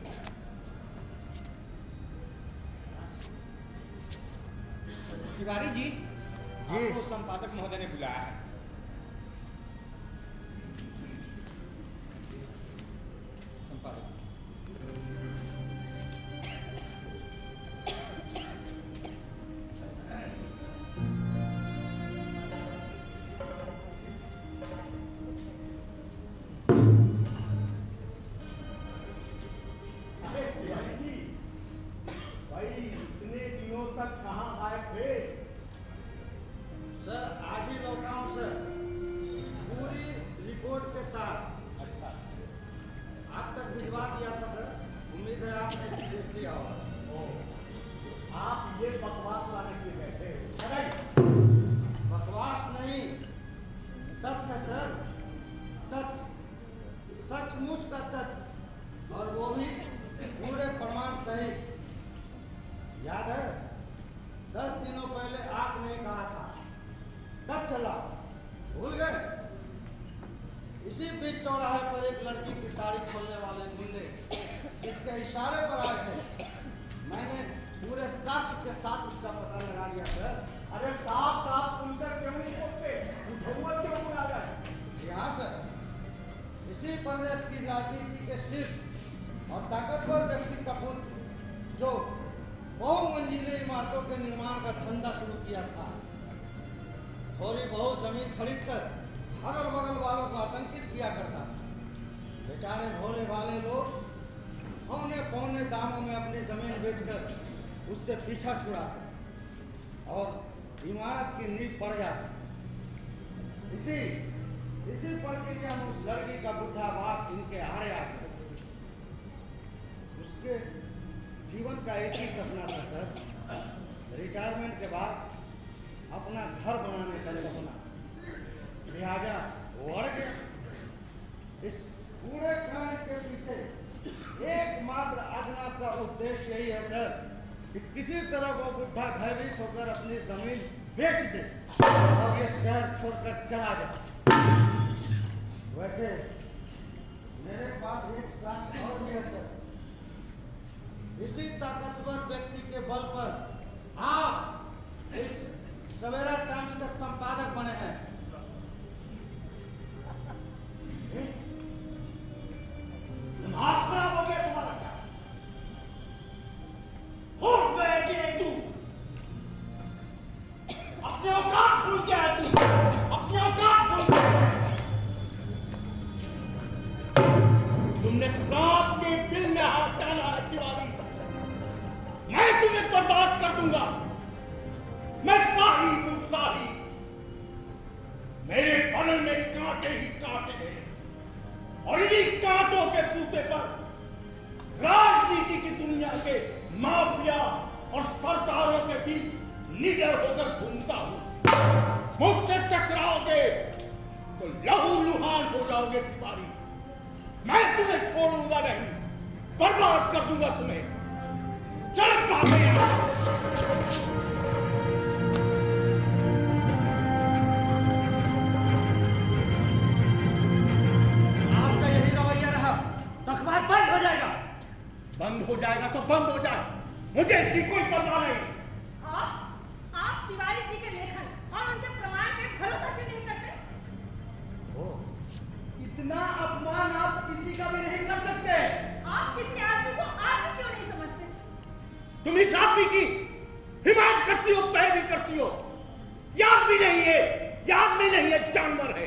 तिवारी जी, आपको संपादक महोदय ने बुलाया है। संपादक। उससे पीछा छुड़ा और इमारत की नींव पड़ जाती। इसी प्रक्रिया में उस लड़की का बुढ़ा बाप इनके आड़े आ गया। उसके जीवन का एक ही सपना था सर, रिटायरमेंट के बाद अपना घर बनाने का सपना। लिहाजा वो अड़ गया। इस पूरे काम के पीछे एकमात्र अजना सा उद्देश्य यही है सर कि किसी तरह वो बुढ़ा भयभीत होकर अपनी जमीन बेच दे और ये शहर छोड़कर चला जाए। वैसे मेरे पास एक साक्ष्य और भी है सर। इसी ताकतवर व्यक्ति के बल पर आप इस सवेरा टाइम्स के संपादक बने हैं। दिमाग खराब हो गया तुम्हारा क्या? खूब गए कि नहीं तू? अपने औकात भूल गया है तू, अपने औकात भूल गया। तुमने सांप के बिल में हाथ डाला है तिवारी। मैं तुम्हें बर्बाद कर दूंगा। मैं शाही हूं, शाही। मेरे बदल में कांटे ही कांटे हैं और इन्हीं कांटों के सूते पर राजनीति की दुनिया के माफिया और सरदारों के बीच निडर होकर घूमता हूं। मुझसे टकराओगे तो लहू लुहान हो जाओगे तिवारी। मैं तुम्हें छोड़ूंगा नहीं, बर्बाद कर दूंगा तुम्हें। चल भागे यहां। आपका यही रवैया रहा तो अखबार बंद हो जाएगा। बंद हो जाएगा तो बंद हो जाए, मुझे इसकी कोई परवाह नहीं। आप तिवारी जी के लेखन और उनके प्रमाण पे भरोसा क्यों नहीं करते? इतना अपमान आप किसी का भी नहीं कर सकते। आप किसी आदमी को आदमी क्यों नहीं समझते? तुम इस आदमी की हिमायत करती हो, पैरवी करती हो। याद भी नहीं है, याद भी नहीं है, जानवर है।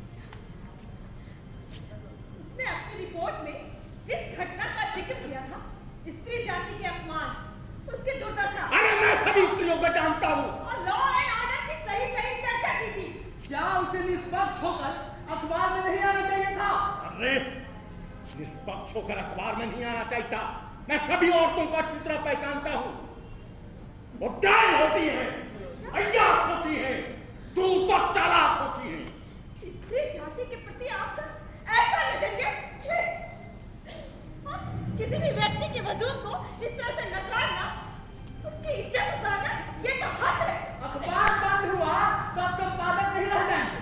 उसने अपनी रिपोर्ट में जिस घटना का जिक्र किया था, स्त्री जाति के अपमान, उसकी दुर्दशा, अरे मैं सभी स्त्रियों को जानता हूँ। और लॉ एंड ऑर्डर की सही सही चर्चा की थी। क्या उसे निष्पक्ष होकर अखबार में नहीं आना चाहिए था? अरे निष्पक्ष होकर अखबार में नहीं आना चाहिए था। मैं सभी औरतों को अच्छी तरह पहचानता हूँ। वो डाल होती है, अय्यास होती है, दूर तक चालाक होती है। स्त्री जाति के प्रति आपका ऐसा नजरिया, छी! और किसी भी व्यक्ति के वजूद को इस तरह से नकारना, उसकी इज्जत उतारना, ये तो हद है। अखबार बंद हुआ तो अब संपादक नहीं रह जाएंगे।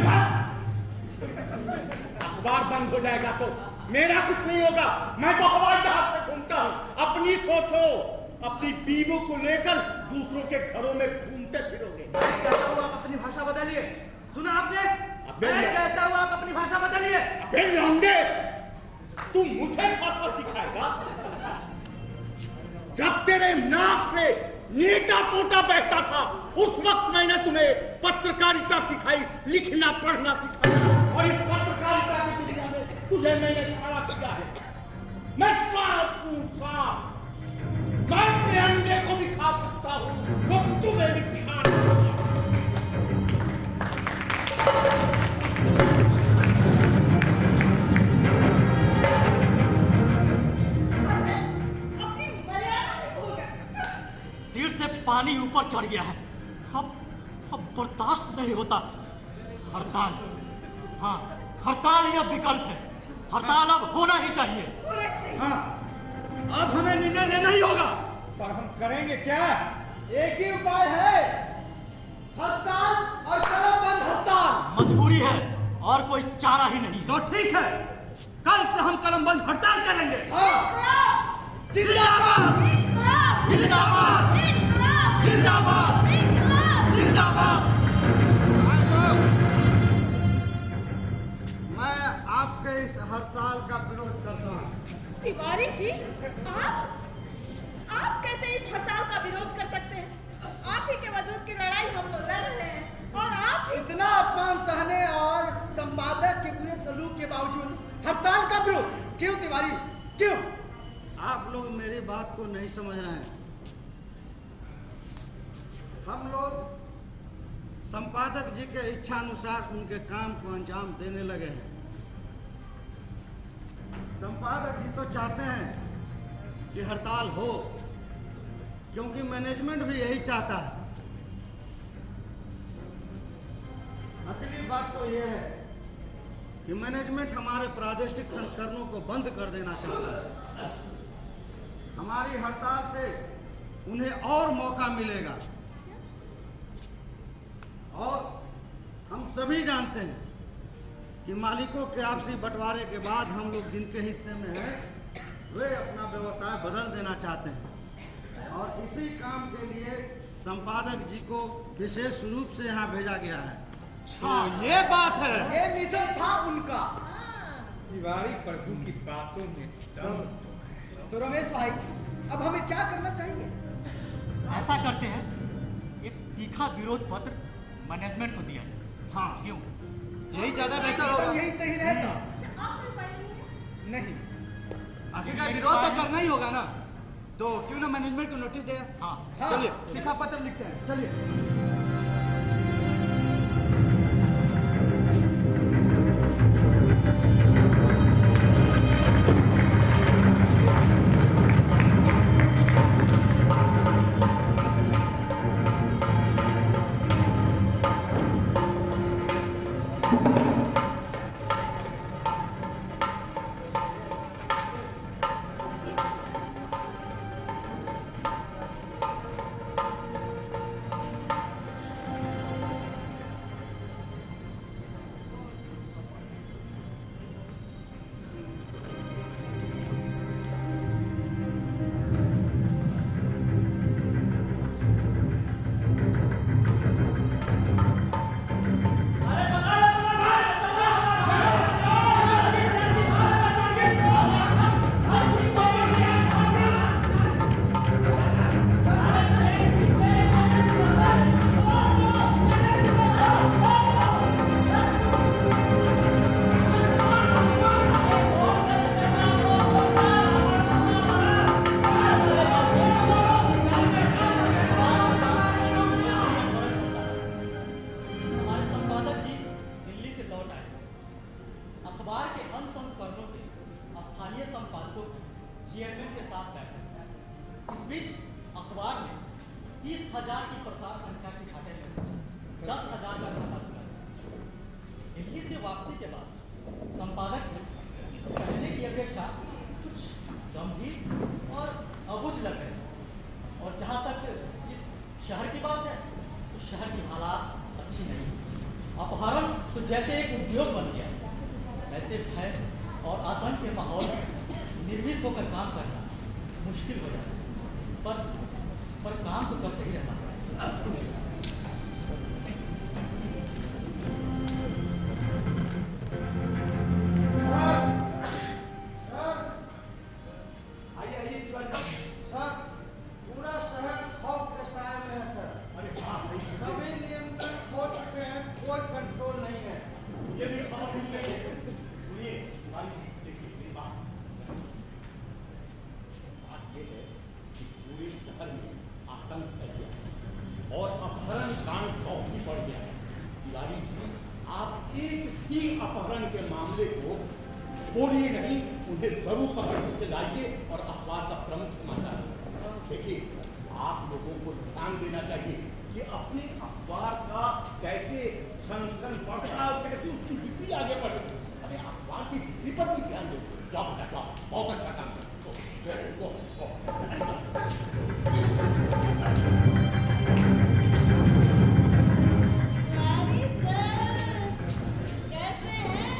अखबार बंद हो जाएगा तो मेरा कुछ नहीं होगा। मैं तो हवाई जहाज से घूमता हूँ। अपनी सोचो, अपनी बीवी को लेकर दूसरों के घरों में घूमते फिरोगे। मैं कहता हूँ आप अपनी भाषा बदलिए। सुना आपने? मैं कहता हूँ आप अपनी भाषा बदलिए। अबे लौंडे, तू मुझे भाषा सिखाएगा? जब तेरे नाक से नीटा पोटा बहता था, उस वक्त मैंने तुम्हें पत्रकारिता सिखाई, लिखना पढ़ना सिखाया। और इस पत्रकारिता की दुनिया में तुझे मैंने खड़ा किया है। मैं साफ हूँ, साफ। मैं अपने अंडे को भी खा सकता हूँ, वो तुम्हें भी खा सकता हूँ। अपनी मर्यादा नहीं भूल गए। सिर से पानी ऊपर चढ़ गया है। अब बर्दाश्त नहीं होता। हड़ताल, हाँ, हड़ताल यह विकल्प है। हड़ताल अब होना ही चाहिए। हाँ, अब हमें निर्णय लेना ही होगा। पर हम करेंगे क्या? एक ही उपाय है, हड़ताल और कलमबंद हड़ताल। मजबूरी है और कोई चारा ही नहीं है। तो ठीक है, कल से हम कलमबंद हड़ताल करेंगे। हाँ, जिंदाबाद, जिंदाबाद, जिंदाबाद, जिंदाबाद। मैं आपके इस हड़ताल का विरोध करता हूँ। तिवारी जी, आप कैसे इस हड़ताल का विरोध कर सकते हैं? आप ही के वजूद की लड़ाई हम लोग लड़ रहे हैं और आप इतना अपमान सहने और संपादक के बुरे सलूक के बावजूद हड़ताल का विरोध क्यों तिवारी, क्यों? आप लोग मेरी बात को नहीं समझ रहे हैं। हम लोग संपादक जी के इच्छा अनुसार उनके काम को अंजाम देने लगे हैं। संपादक जी तो चाहते हैं कि हड़ताल हो, क्योंकि मैनेजमेंट भी यही चाहता है। असली बात तो यह है कि मैनेजमेंट हमारे प्रादेशिक संस्करणों को बंद कर देना चाहता है। हमारी हड़ताल से उन्हें और मौका मिलेगा। और हम सभी जानते हैं कि मालिकों के आपसी बंटवारे के बाद हम लोग जिनके हिस्से में हैं, वे अपना व्यवसाय बदल देना चाहते हैं। और इसी काम के लिए संपादक जी को विशेष रूप से यहाँ भेजा गया है। तो ये बात है, ये मिशन था उनका। तिवारी प्रभु की बातों में दम तो है। तो रमेश भाई, अब हमें क्या करना चाहिए? ऐसा करते हैं, एक तीखा विरोध पत्र मैनेजमेंट को दिया। हाँ, क्यों? यही ज्यादा बेहतर होगा। यही सही रहेगा। नहीं, आखिरकार विरोध तो करना ही होगा ना, तो क्यों ना मैनेजमेंट को नोटिस दे। हाँ, चलिए तीखा पत्र लिखते हैं। चलिए। प्रचार प्रसार संख्या के खाते में 10,000 का खाता खुला। दिल्ली से वापसी के बाद संपादक जी पहले की अपेक्षा कुछ गंभीर और अबुझ लग रहे हैं। और जहाँ तक इस शहर की बात है तो शहर की हालात अच्छी नहीं। अपहरण तो जैसे एक उद्योग बन गया, वैसे भय और आतंक के माहौल में निर्भीक होकर काम करना मुश्किल हो जाता है। पर काम तो करते ही रहना पड़ेगा। सर, पूरा शहर खौफ के साए में है सर। अरे बाप रे, सभी नियंत्रण खो चुके हैं, कोई कंट्रोल नहीं है। ये भी खबर मिल गई है। सुनिए तिवारी जी, देखिए मेरी बात ये है कि पूरे शहर में आतंक फैल गया है और अपहरण कांड काफी बढ़ गया है। तिवारी जी, आप एक ही अपहरण के मामले को छोड़िए नहीं, उन्हें जरूर पकड़ से लाइए और अखबार का प्रमुख समाचार देखिए। आप लोगों को ध्यान देना चाहिए कि अपने अखबार का कैसे संस्करण बढ़ता है और कैसे उसकी बिक्री आगे बढ़ती है। अरे अखबार की बिक्री पर भी ध्यान दो। जाओ बेटा जाओ, बहुत अच्छा काम करो। कैसे हैं?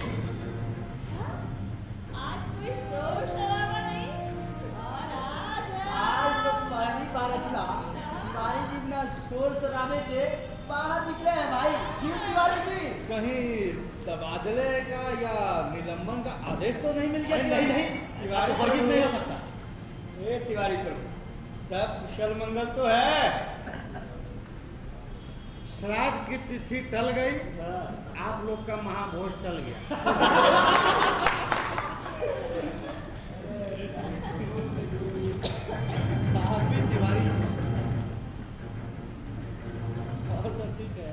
आज कोई शोर शराबा नहीं और आज तो पहली बार अचला तिवारी जी बिना शोर शराबे के बाहर निकले हैं भाई। क्यों तिवारी जी? कहीं तबादले का या निलंबन का आदेश तो नहीं मिल गया? नहीं नहीं, तिवारी हरगिज नहीं हो सकता। ए तिवारी प्रभु, सब कुशल मंगल तो है? श्राद्ध की तिथि टल गई, आप लोग का महाभोज टल गया। तिवारी और सब ठीक है।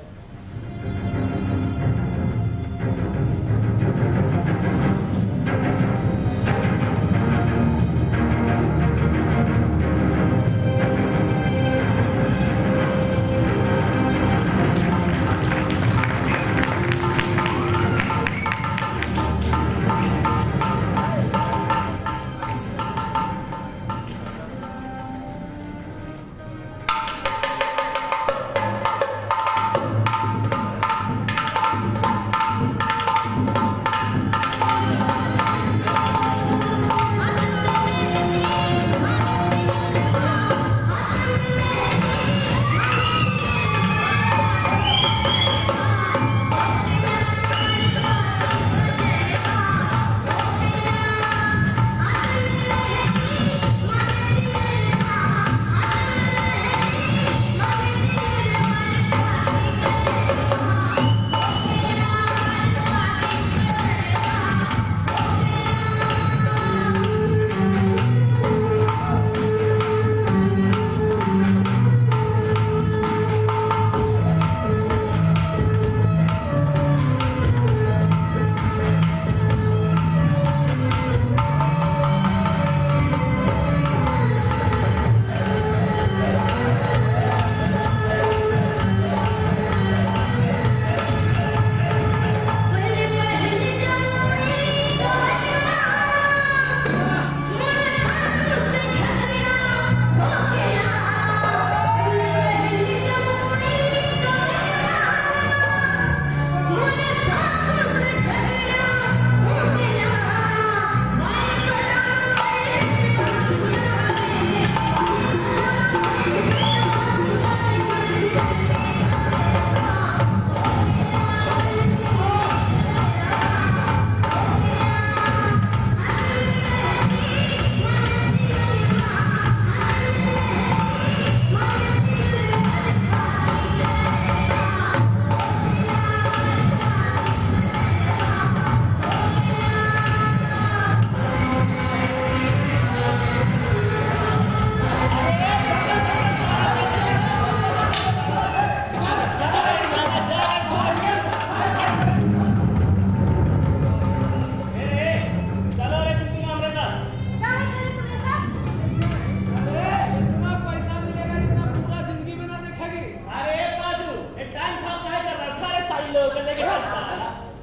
लोग लेके चलता है।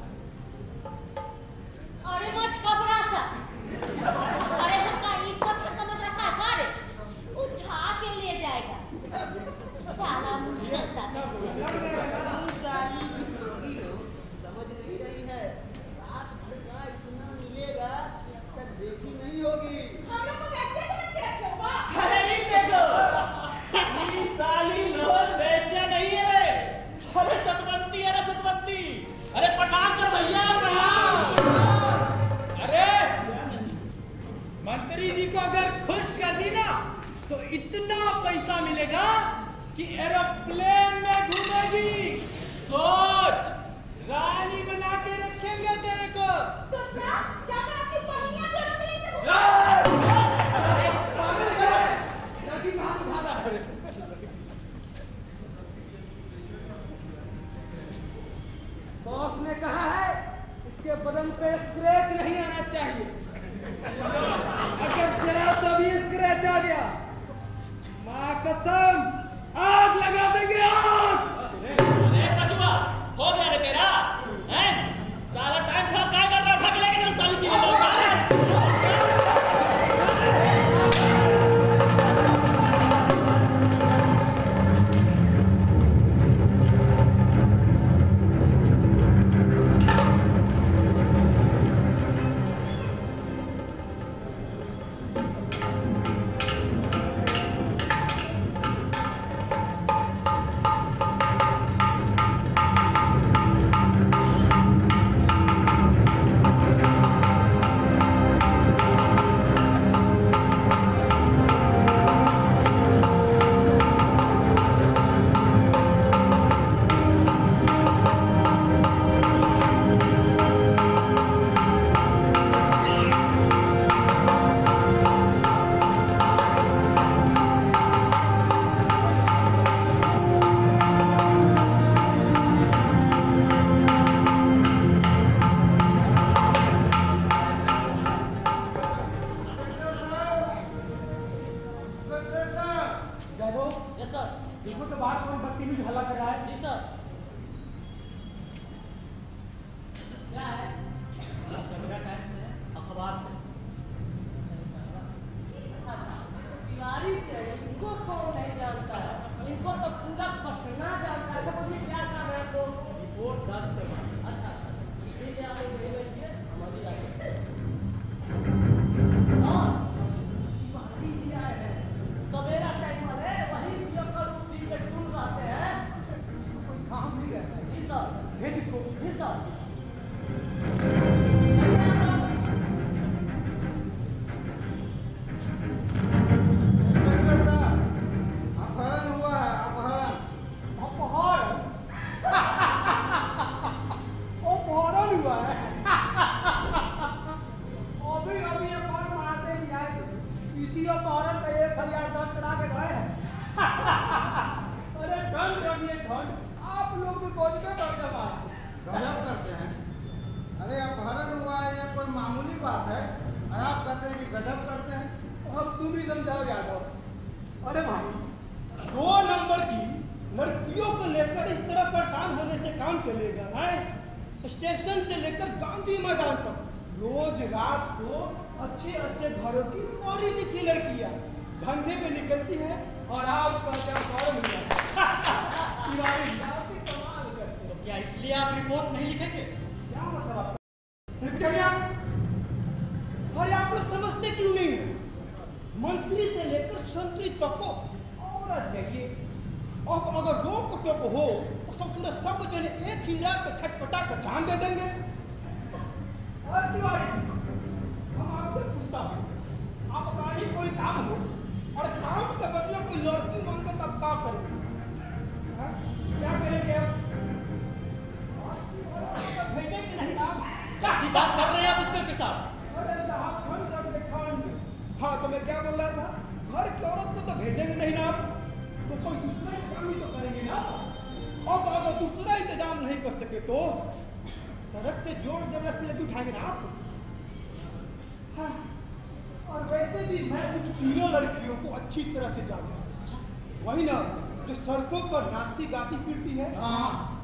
अरे मच कबरा सा, अरे हमका ईट पत्थर समझ रखा है रे, उठा के ले जाएगा साला मुझे समझ नहीं रही है, रात भर का इतना मिलेगा तब देखी नहीं होगी। हम लोग को कैसे समझ के रखे हो बा? अरे ये देखो, ये साली लोग वैसे नहीं है। अरे सतवंती है ना सतवंती, अरे पठान कर भैया प्रणाम। अरे मंत्री जी को अगर खुश कर दी ना तो इतना पैसा मिलेगा कि एरोप्लेन में घूमेगी। सोच, रानी बना के रखेंगे तेरे को। तो जाकर अपनी बहनियां को एरोप्लेन से अरे पागल है, लड़की कहाँ से भागा है? बॉस ने कहा है इसके बदन पे स्क्रैच नहीं आना चाहिए। अगर जरा सा भी स्क्रैच आ गया, माँ कसम आग लगा देंगे, आग। अरे कचुआ, हो गया रे तेरा, हैं? साला टाइम खराब क्या कर रहा है? उठा के लेके चल साली की लोग।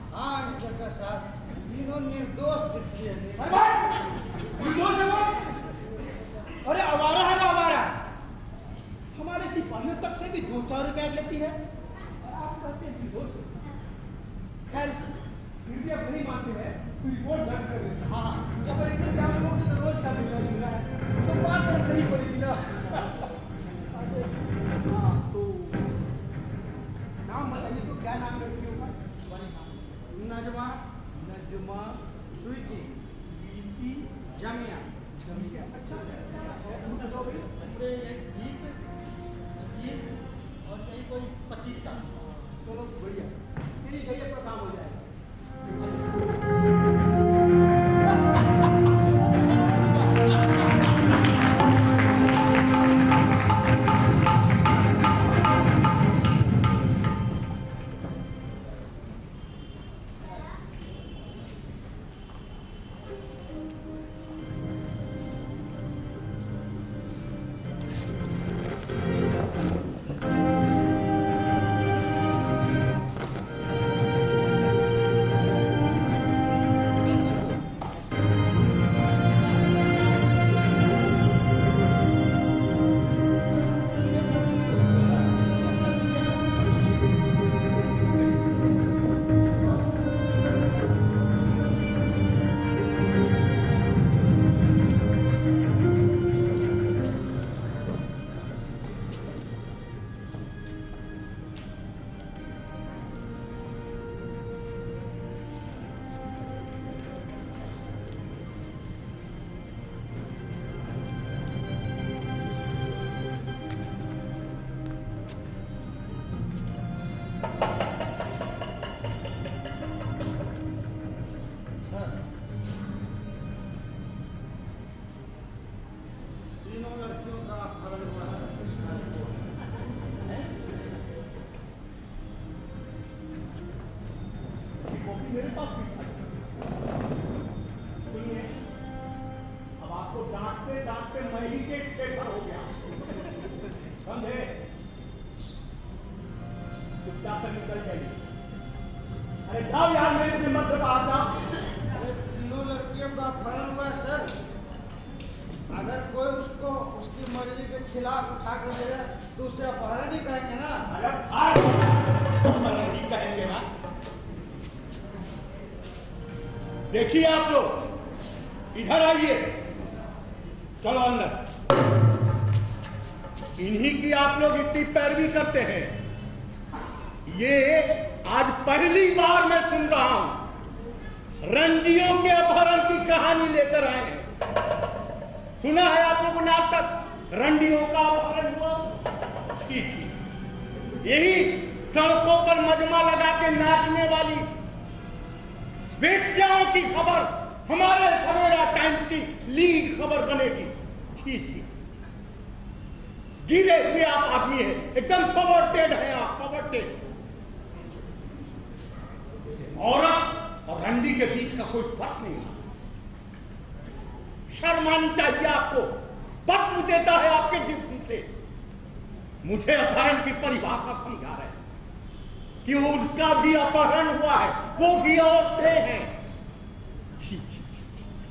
हाँ इंस्पेक्टर साहब, तीनों निर्दोष दिखती है। निर्दोष है वो? अरे आवारा है ना आवारा। हमारे सिपाहियों तक से भी 2-4 रुपए लेती है और आप कहते हैं निर्दोष। खैर फिर भी अब नहीं मानते हैं तो रिपोर्ट दर्ज कर देते हैं। हाँ जब ऐसे जाम लोग से रोज का मिलना है तो बात सब सही पड़ेगी ना। तो नाम बताइए तो क्या नाम लड़कियों का? नजमा, नजमा, स्वीटी, प्रीति, जमिया। जमिया। अच्छा पूरे 20, 21 और कहीं कोई 25 का। चलो बढ़िया, चलिए जाइए अपना काम हो जाएगा। तीनों लड़कियों का अपहरण हुआ है। कॉपी मेरे पास भी था। सुनिए, अब आपको डांटते डांटते मैं ही के बेघर हो गया, समझे? चुपचाप से निकल जाइए। अरे जाओ यार, मेरे से मत बात जाओ। अरे तीनों लड़कियों का अपहरण हुआ है सर। अगर कोई उसको उसकी मर्जी के खिलाफ उठा कर दे तो उसे अपहरण ही कहेंगे ना। अरे अपहरण ही कहेंगे ना। देखिए आप लोग, इधर आइए, चलो अंदर। इन्हीं की आप लोग इतनी पैरवी करते हैं। ये आज पहली बार मैं सुन रहा हूं रंडियों के अपहरण की कहानी लेकर आए हैं। सुना है आप लोगों ने आज तक रंडियों का अपहरण हुआ? ठीक है, यही सड़कों पर मजमा लगा के नाचने वाली वेश्याओं की खबर हमारे सवेरा टाइम्स की लीड खबर बनेगी। छी छी छी, गिरे हुए आप आदमी हैं, एकदम परवर्टेड हैं आप, परवर्टेड। औरत और रंडी के बीच का कोई फर्क नहीं है। शर्म आनी चाहिए आपको। बदबू देता है आपके जिस्म से। मुझे अपहरण की परिभाषा समझा रहे हैं कि उनका भी अपहरण हुआ है, वो भी औरतें हैं। छी छी छी,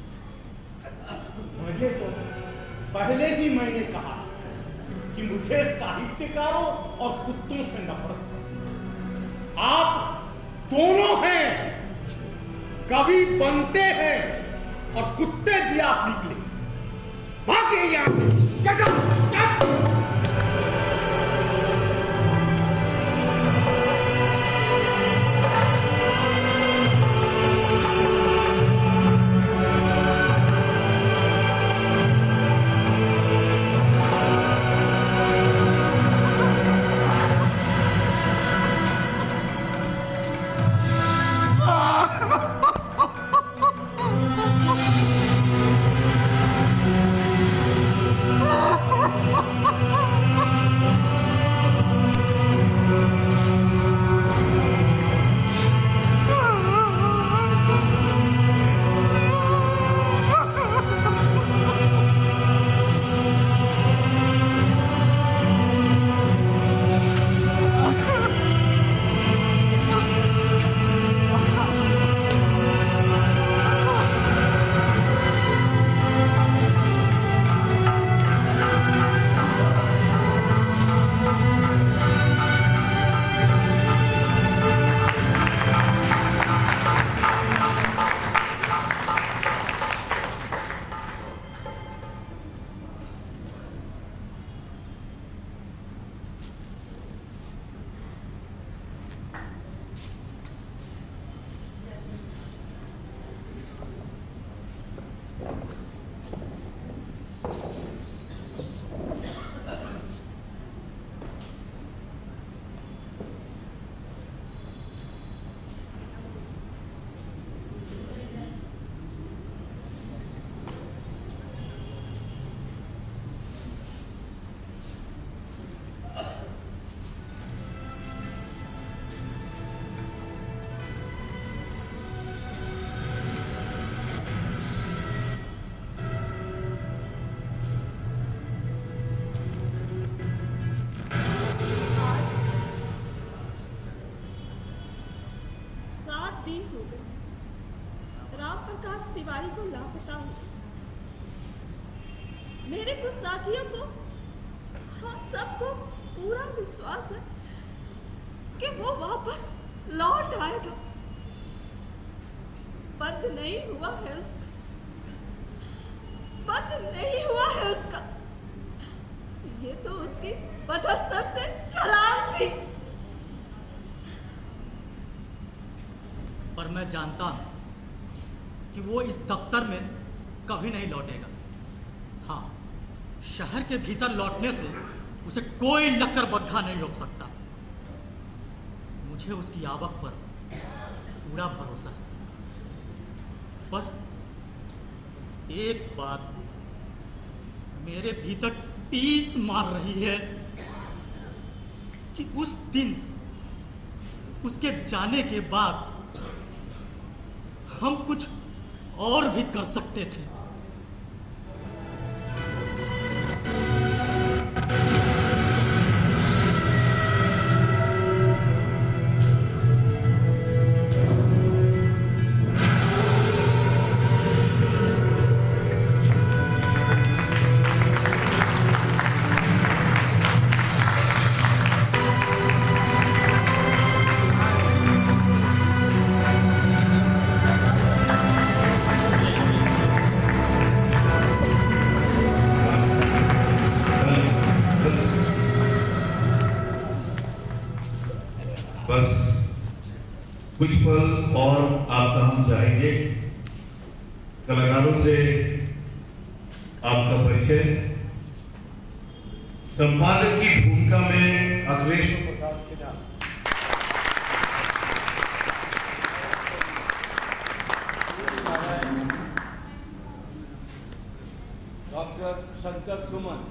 मुझे तो पहले ही मैंने कहा कि मुझे साहित्यकारों और कुत्तों से नफरत है। आप दोनों हैं, कवि बनते हैं और कुत्ते भी आप निकले। भागिए यहां से। Get up! Get up! Ha ha ha! दिन हो गए राम प्रकाश तिवारी को लापता हुए। मेरे कुछ साथियों को, हम सबको पूरा विश्वास है कि वो वापस लौट आएगा। बंद नहीं हुआ है उसका, बंद नहीं हुआ है उसका। ये तो उसकी पदस्तर से छलांग थी। पर मैं जानता हूं कि वो इस दफ्तर में कभी नहीं लौटेगा। हाँ, शहर के भीतर लौटने से उसे कोई लक्कर बग्घा नहीं रोक सकता। मुझे उसकी आवक पर पूरा भरोसा है। पर एक बात मेरे भीतर टीस मार रही है कि उस दिन उसके जाने के बाद हम कुछ और भी कर सकते थे। कुछ पल और आपका हम चाहेंगे। कलाकारों से आपका परिचय। संपादक की भूमिका में अखिलेश प्रसाद सिन्हा, डॉक्टर शंकर सुमन,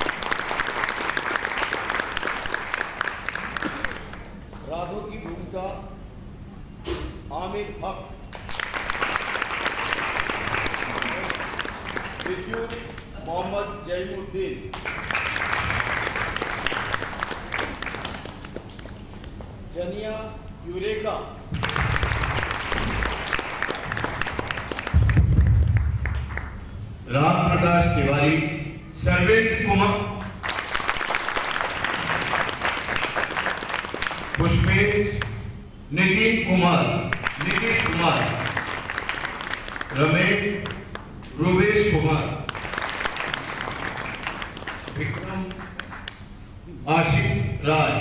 राधो की भूमिका Aamir Haq, Vidyut Mohammad Jaimuddin, Janiya Eureka, Ram Prakash Tiwari, servant Kumar, Pushpesh, Nitin Kumar, Ramesh, Rupesh Kumar, Vikram, Ashiq Raj,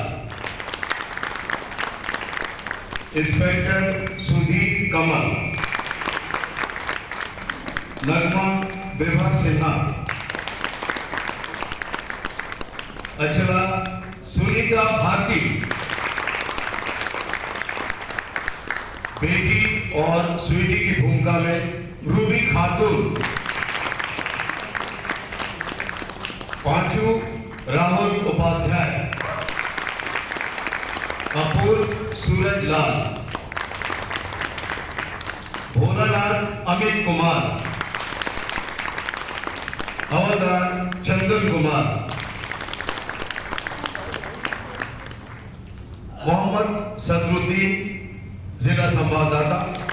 inspector Sudhir Kamal, Nagma Vibha Sinha, Achala Sunita Bharati, बेटी और स्वीटी की भूमिका में रूबी खातून, पांचू राहुल उपाध्याय, अपूर्व सूरज लाल, भोलानाथ अमित कुमार, हवलदार चंदन कुमार, मोहम्मद सदरुद्दीन जिला संवाददाता,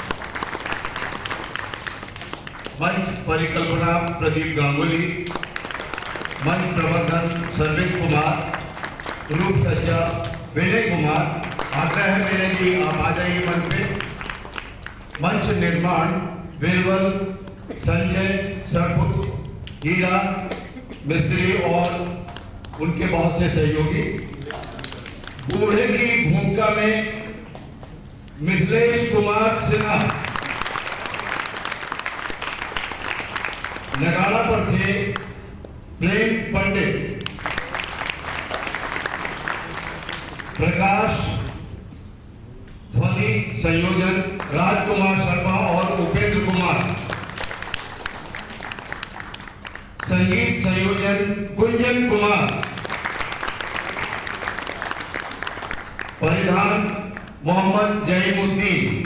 मंच परिकल्पना प्रदीप गांगुली, मंच प्रबंधन सर्विन कुमार, रूप सज्जा विनय कुमार। आग्रह है मेरे जी आप आ जाइए मंच पे। मंच निर्माण बीरबल, संजय, सरपुत, हीरा मिस्त्री और उनके बहुत से सहयोगी। बूढ़े की भूमिका में मिथिलेश कुमार सिन्हा, नगाड़ा पर थे प्रेम पंडित, प्रकाश, ध्वनि संयोजन राजकुमार शर्मा और उपेंद्र कुमार, संगीत संयोजन कुंजन कुमार, परिधान मोहम्मद जईमुद्दीन,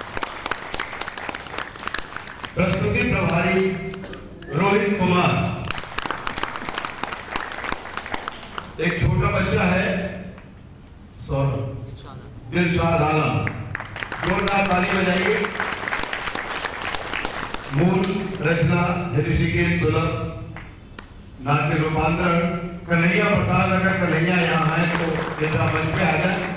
प्रस्तुति प्रभारी रोहित कुमार। एक छोटा बच्चा है सौरभ, दिलशाद आलम, जोरदार ताली बजाइए। मूल रचना ऋषिकेश सुलभ, नाट्य रूपांतरण कन्हैया प्रसाद। अगर कन्हैया यहाँ है तो इधर मंच पे आ जाए।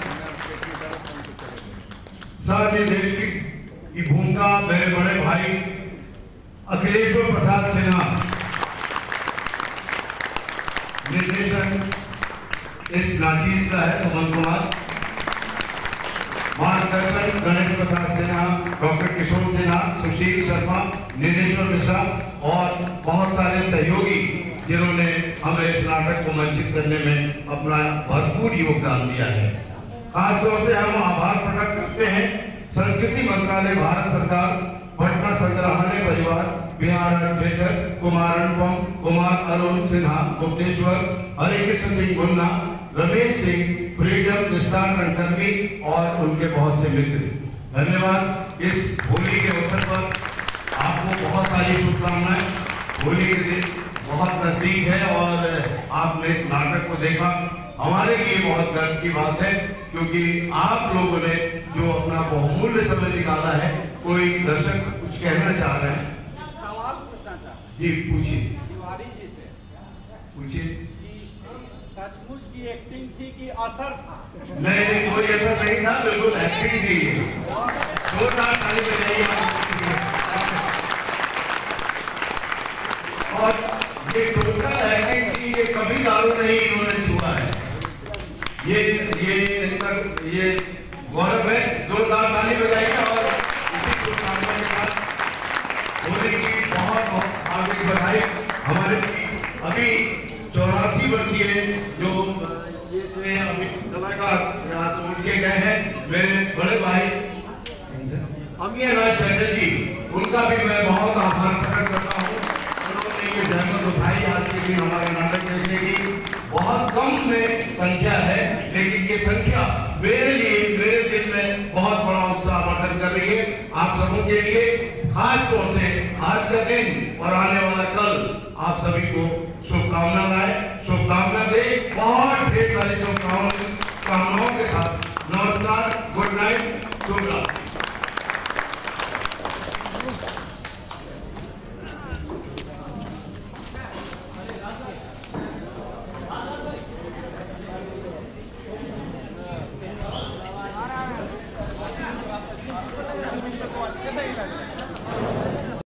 साथ ही देश की भूमिका मेरे बड़े भाई अखिलेश्वर प्रसाद सिन्हा, निर्देशन इस नाचीज का है सुमन कुमार, मार्गदर्शन गणेश प्रसाद सिन्हा, डॉक्टर किशोर सिन्हा, सुशील शर्मा, नीलेश्वर मिश्रा और बहुत सारे सहयोगी जिन्होंने हमें इस नाटक को मंचित करने में अपना भरपूर योगदान दिया है। खासतौर से हम आभार प्रकट करते हैं संस्कृति मंत्रालय, भारत सरकार, पटना संग्रहालय परिवार, बिहार थिएटर, कुमार अनुपम, कुमार अरुण सिन्हा, गुप्तेश्वर, हरिकृष्ण सिंह मुन्ना, रमेश सिंह, फ्रीडम विस्तार रंगकर्मी और उनके बहुत से मित्र। धन्यवाद। इस होली के अवसर पर आपको बहुत सारी शुभकामनाएं। होली के दिन बहुत नजदीक है और आपने इस नाटक को देखा, हमारे लिए बहुत गर्व की बात है, क्योंकि आप लोगों ने जो अपना बहुमूल्य समय निकाला है। कोई दर्शक कुछ कहना चाह रहे हैं? सवाल पूछना चाहता जी पूछिए। तिवारी जी से पूछिए। सचमुच की एक्टिंग थी कि असर था? नहीं, कोई असर नहीं था, बिल्कुल एक्टिंग थी। जोरदार ताली बजाइए। और ये टोटल एक्टिंग थी, ये कभी दारू नहीं इन्होंने छुआ है। ये गौरव है। जोरदार ताली बजाइए। और इसी शुभकामना के साथ होली की बहुत बहुत हार्दिक बधाई। हमारे अभी 84 वर्षीय जो ये अभी कलाकार यहाँ से उठ के गए हैं, मेरे बड़े भाई अमीनाथ चैटर्जी, उनका भी मैं बहुत आभार प्रकट करता हूँ। उन्होंने ये जहमत उठाई आज के दिन हमारे नाटक देखने की। बहुत कम में संख्या है, लेकिन ये संख्या मेरे लिए, मेरे दिल में बहुत बड़ा उत्साह वर्धन कर रही है। आप सबों के लिए खास तौर से आज का दिन और आने वाला कल आप सभी को शुभकामना लाए, शुभकामना दे, बहुत ढेर सारी शुभकामनाएं।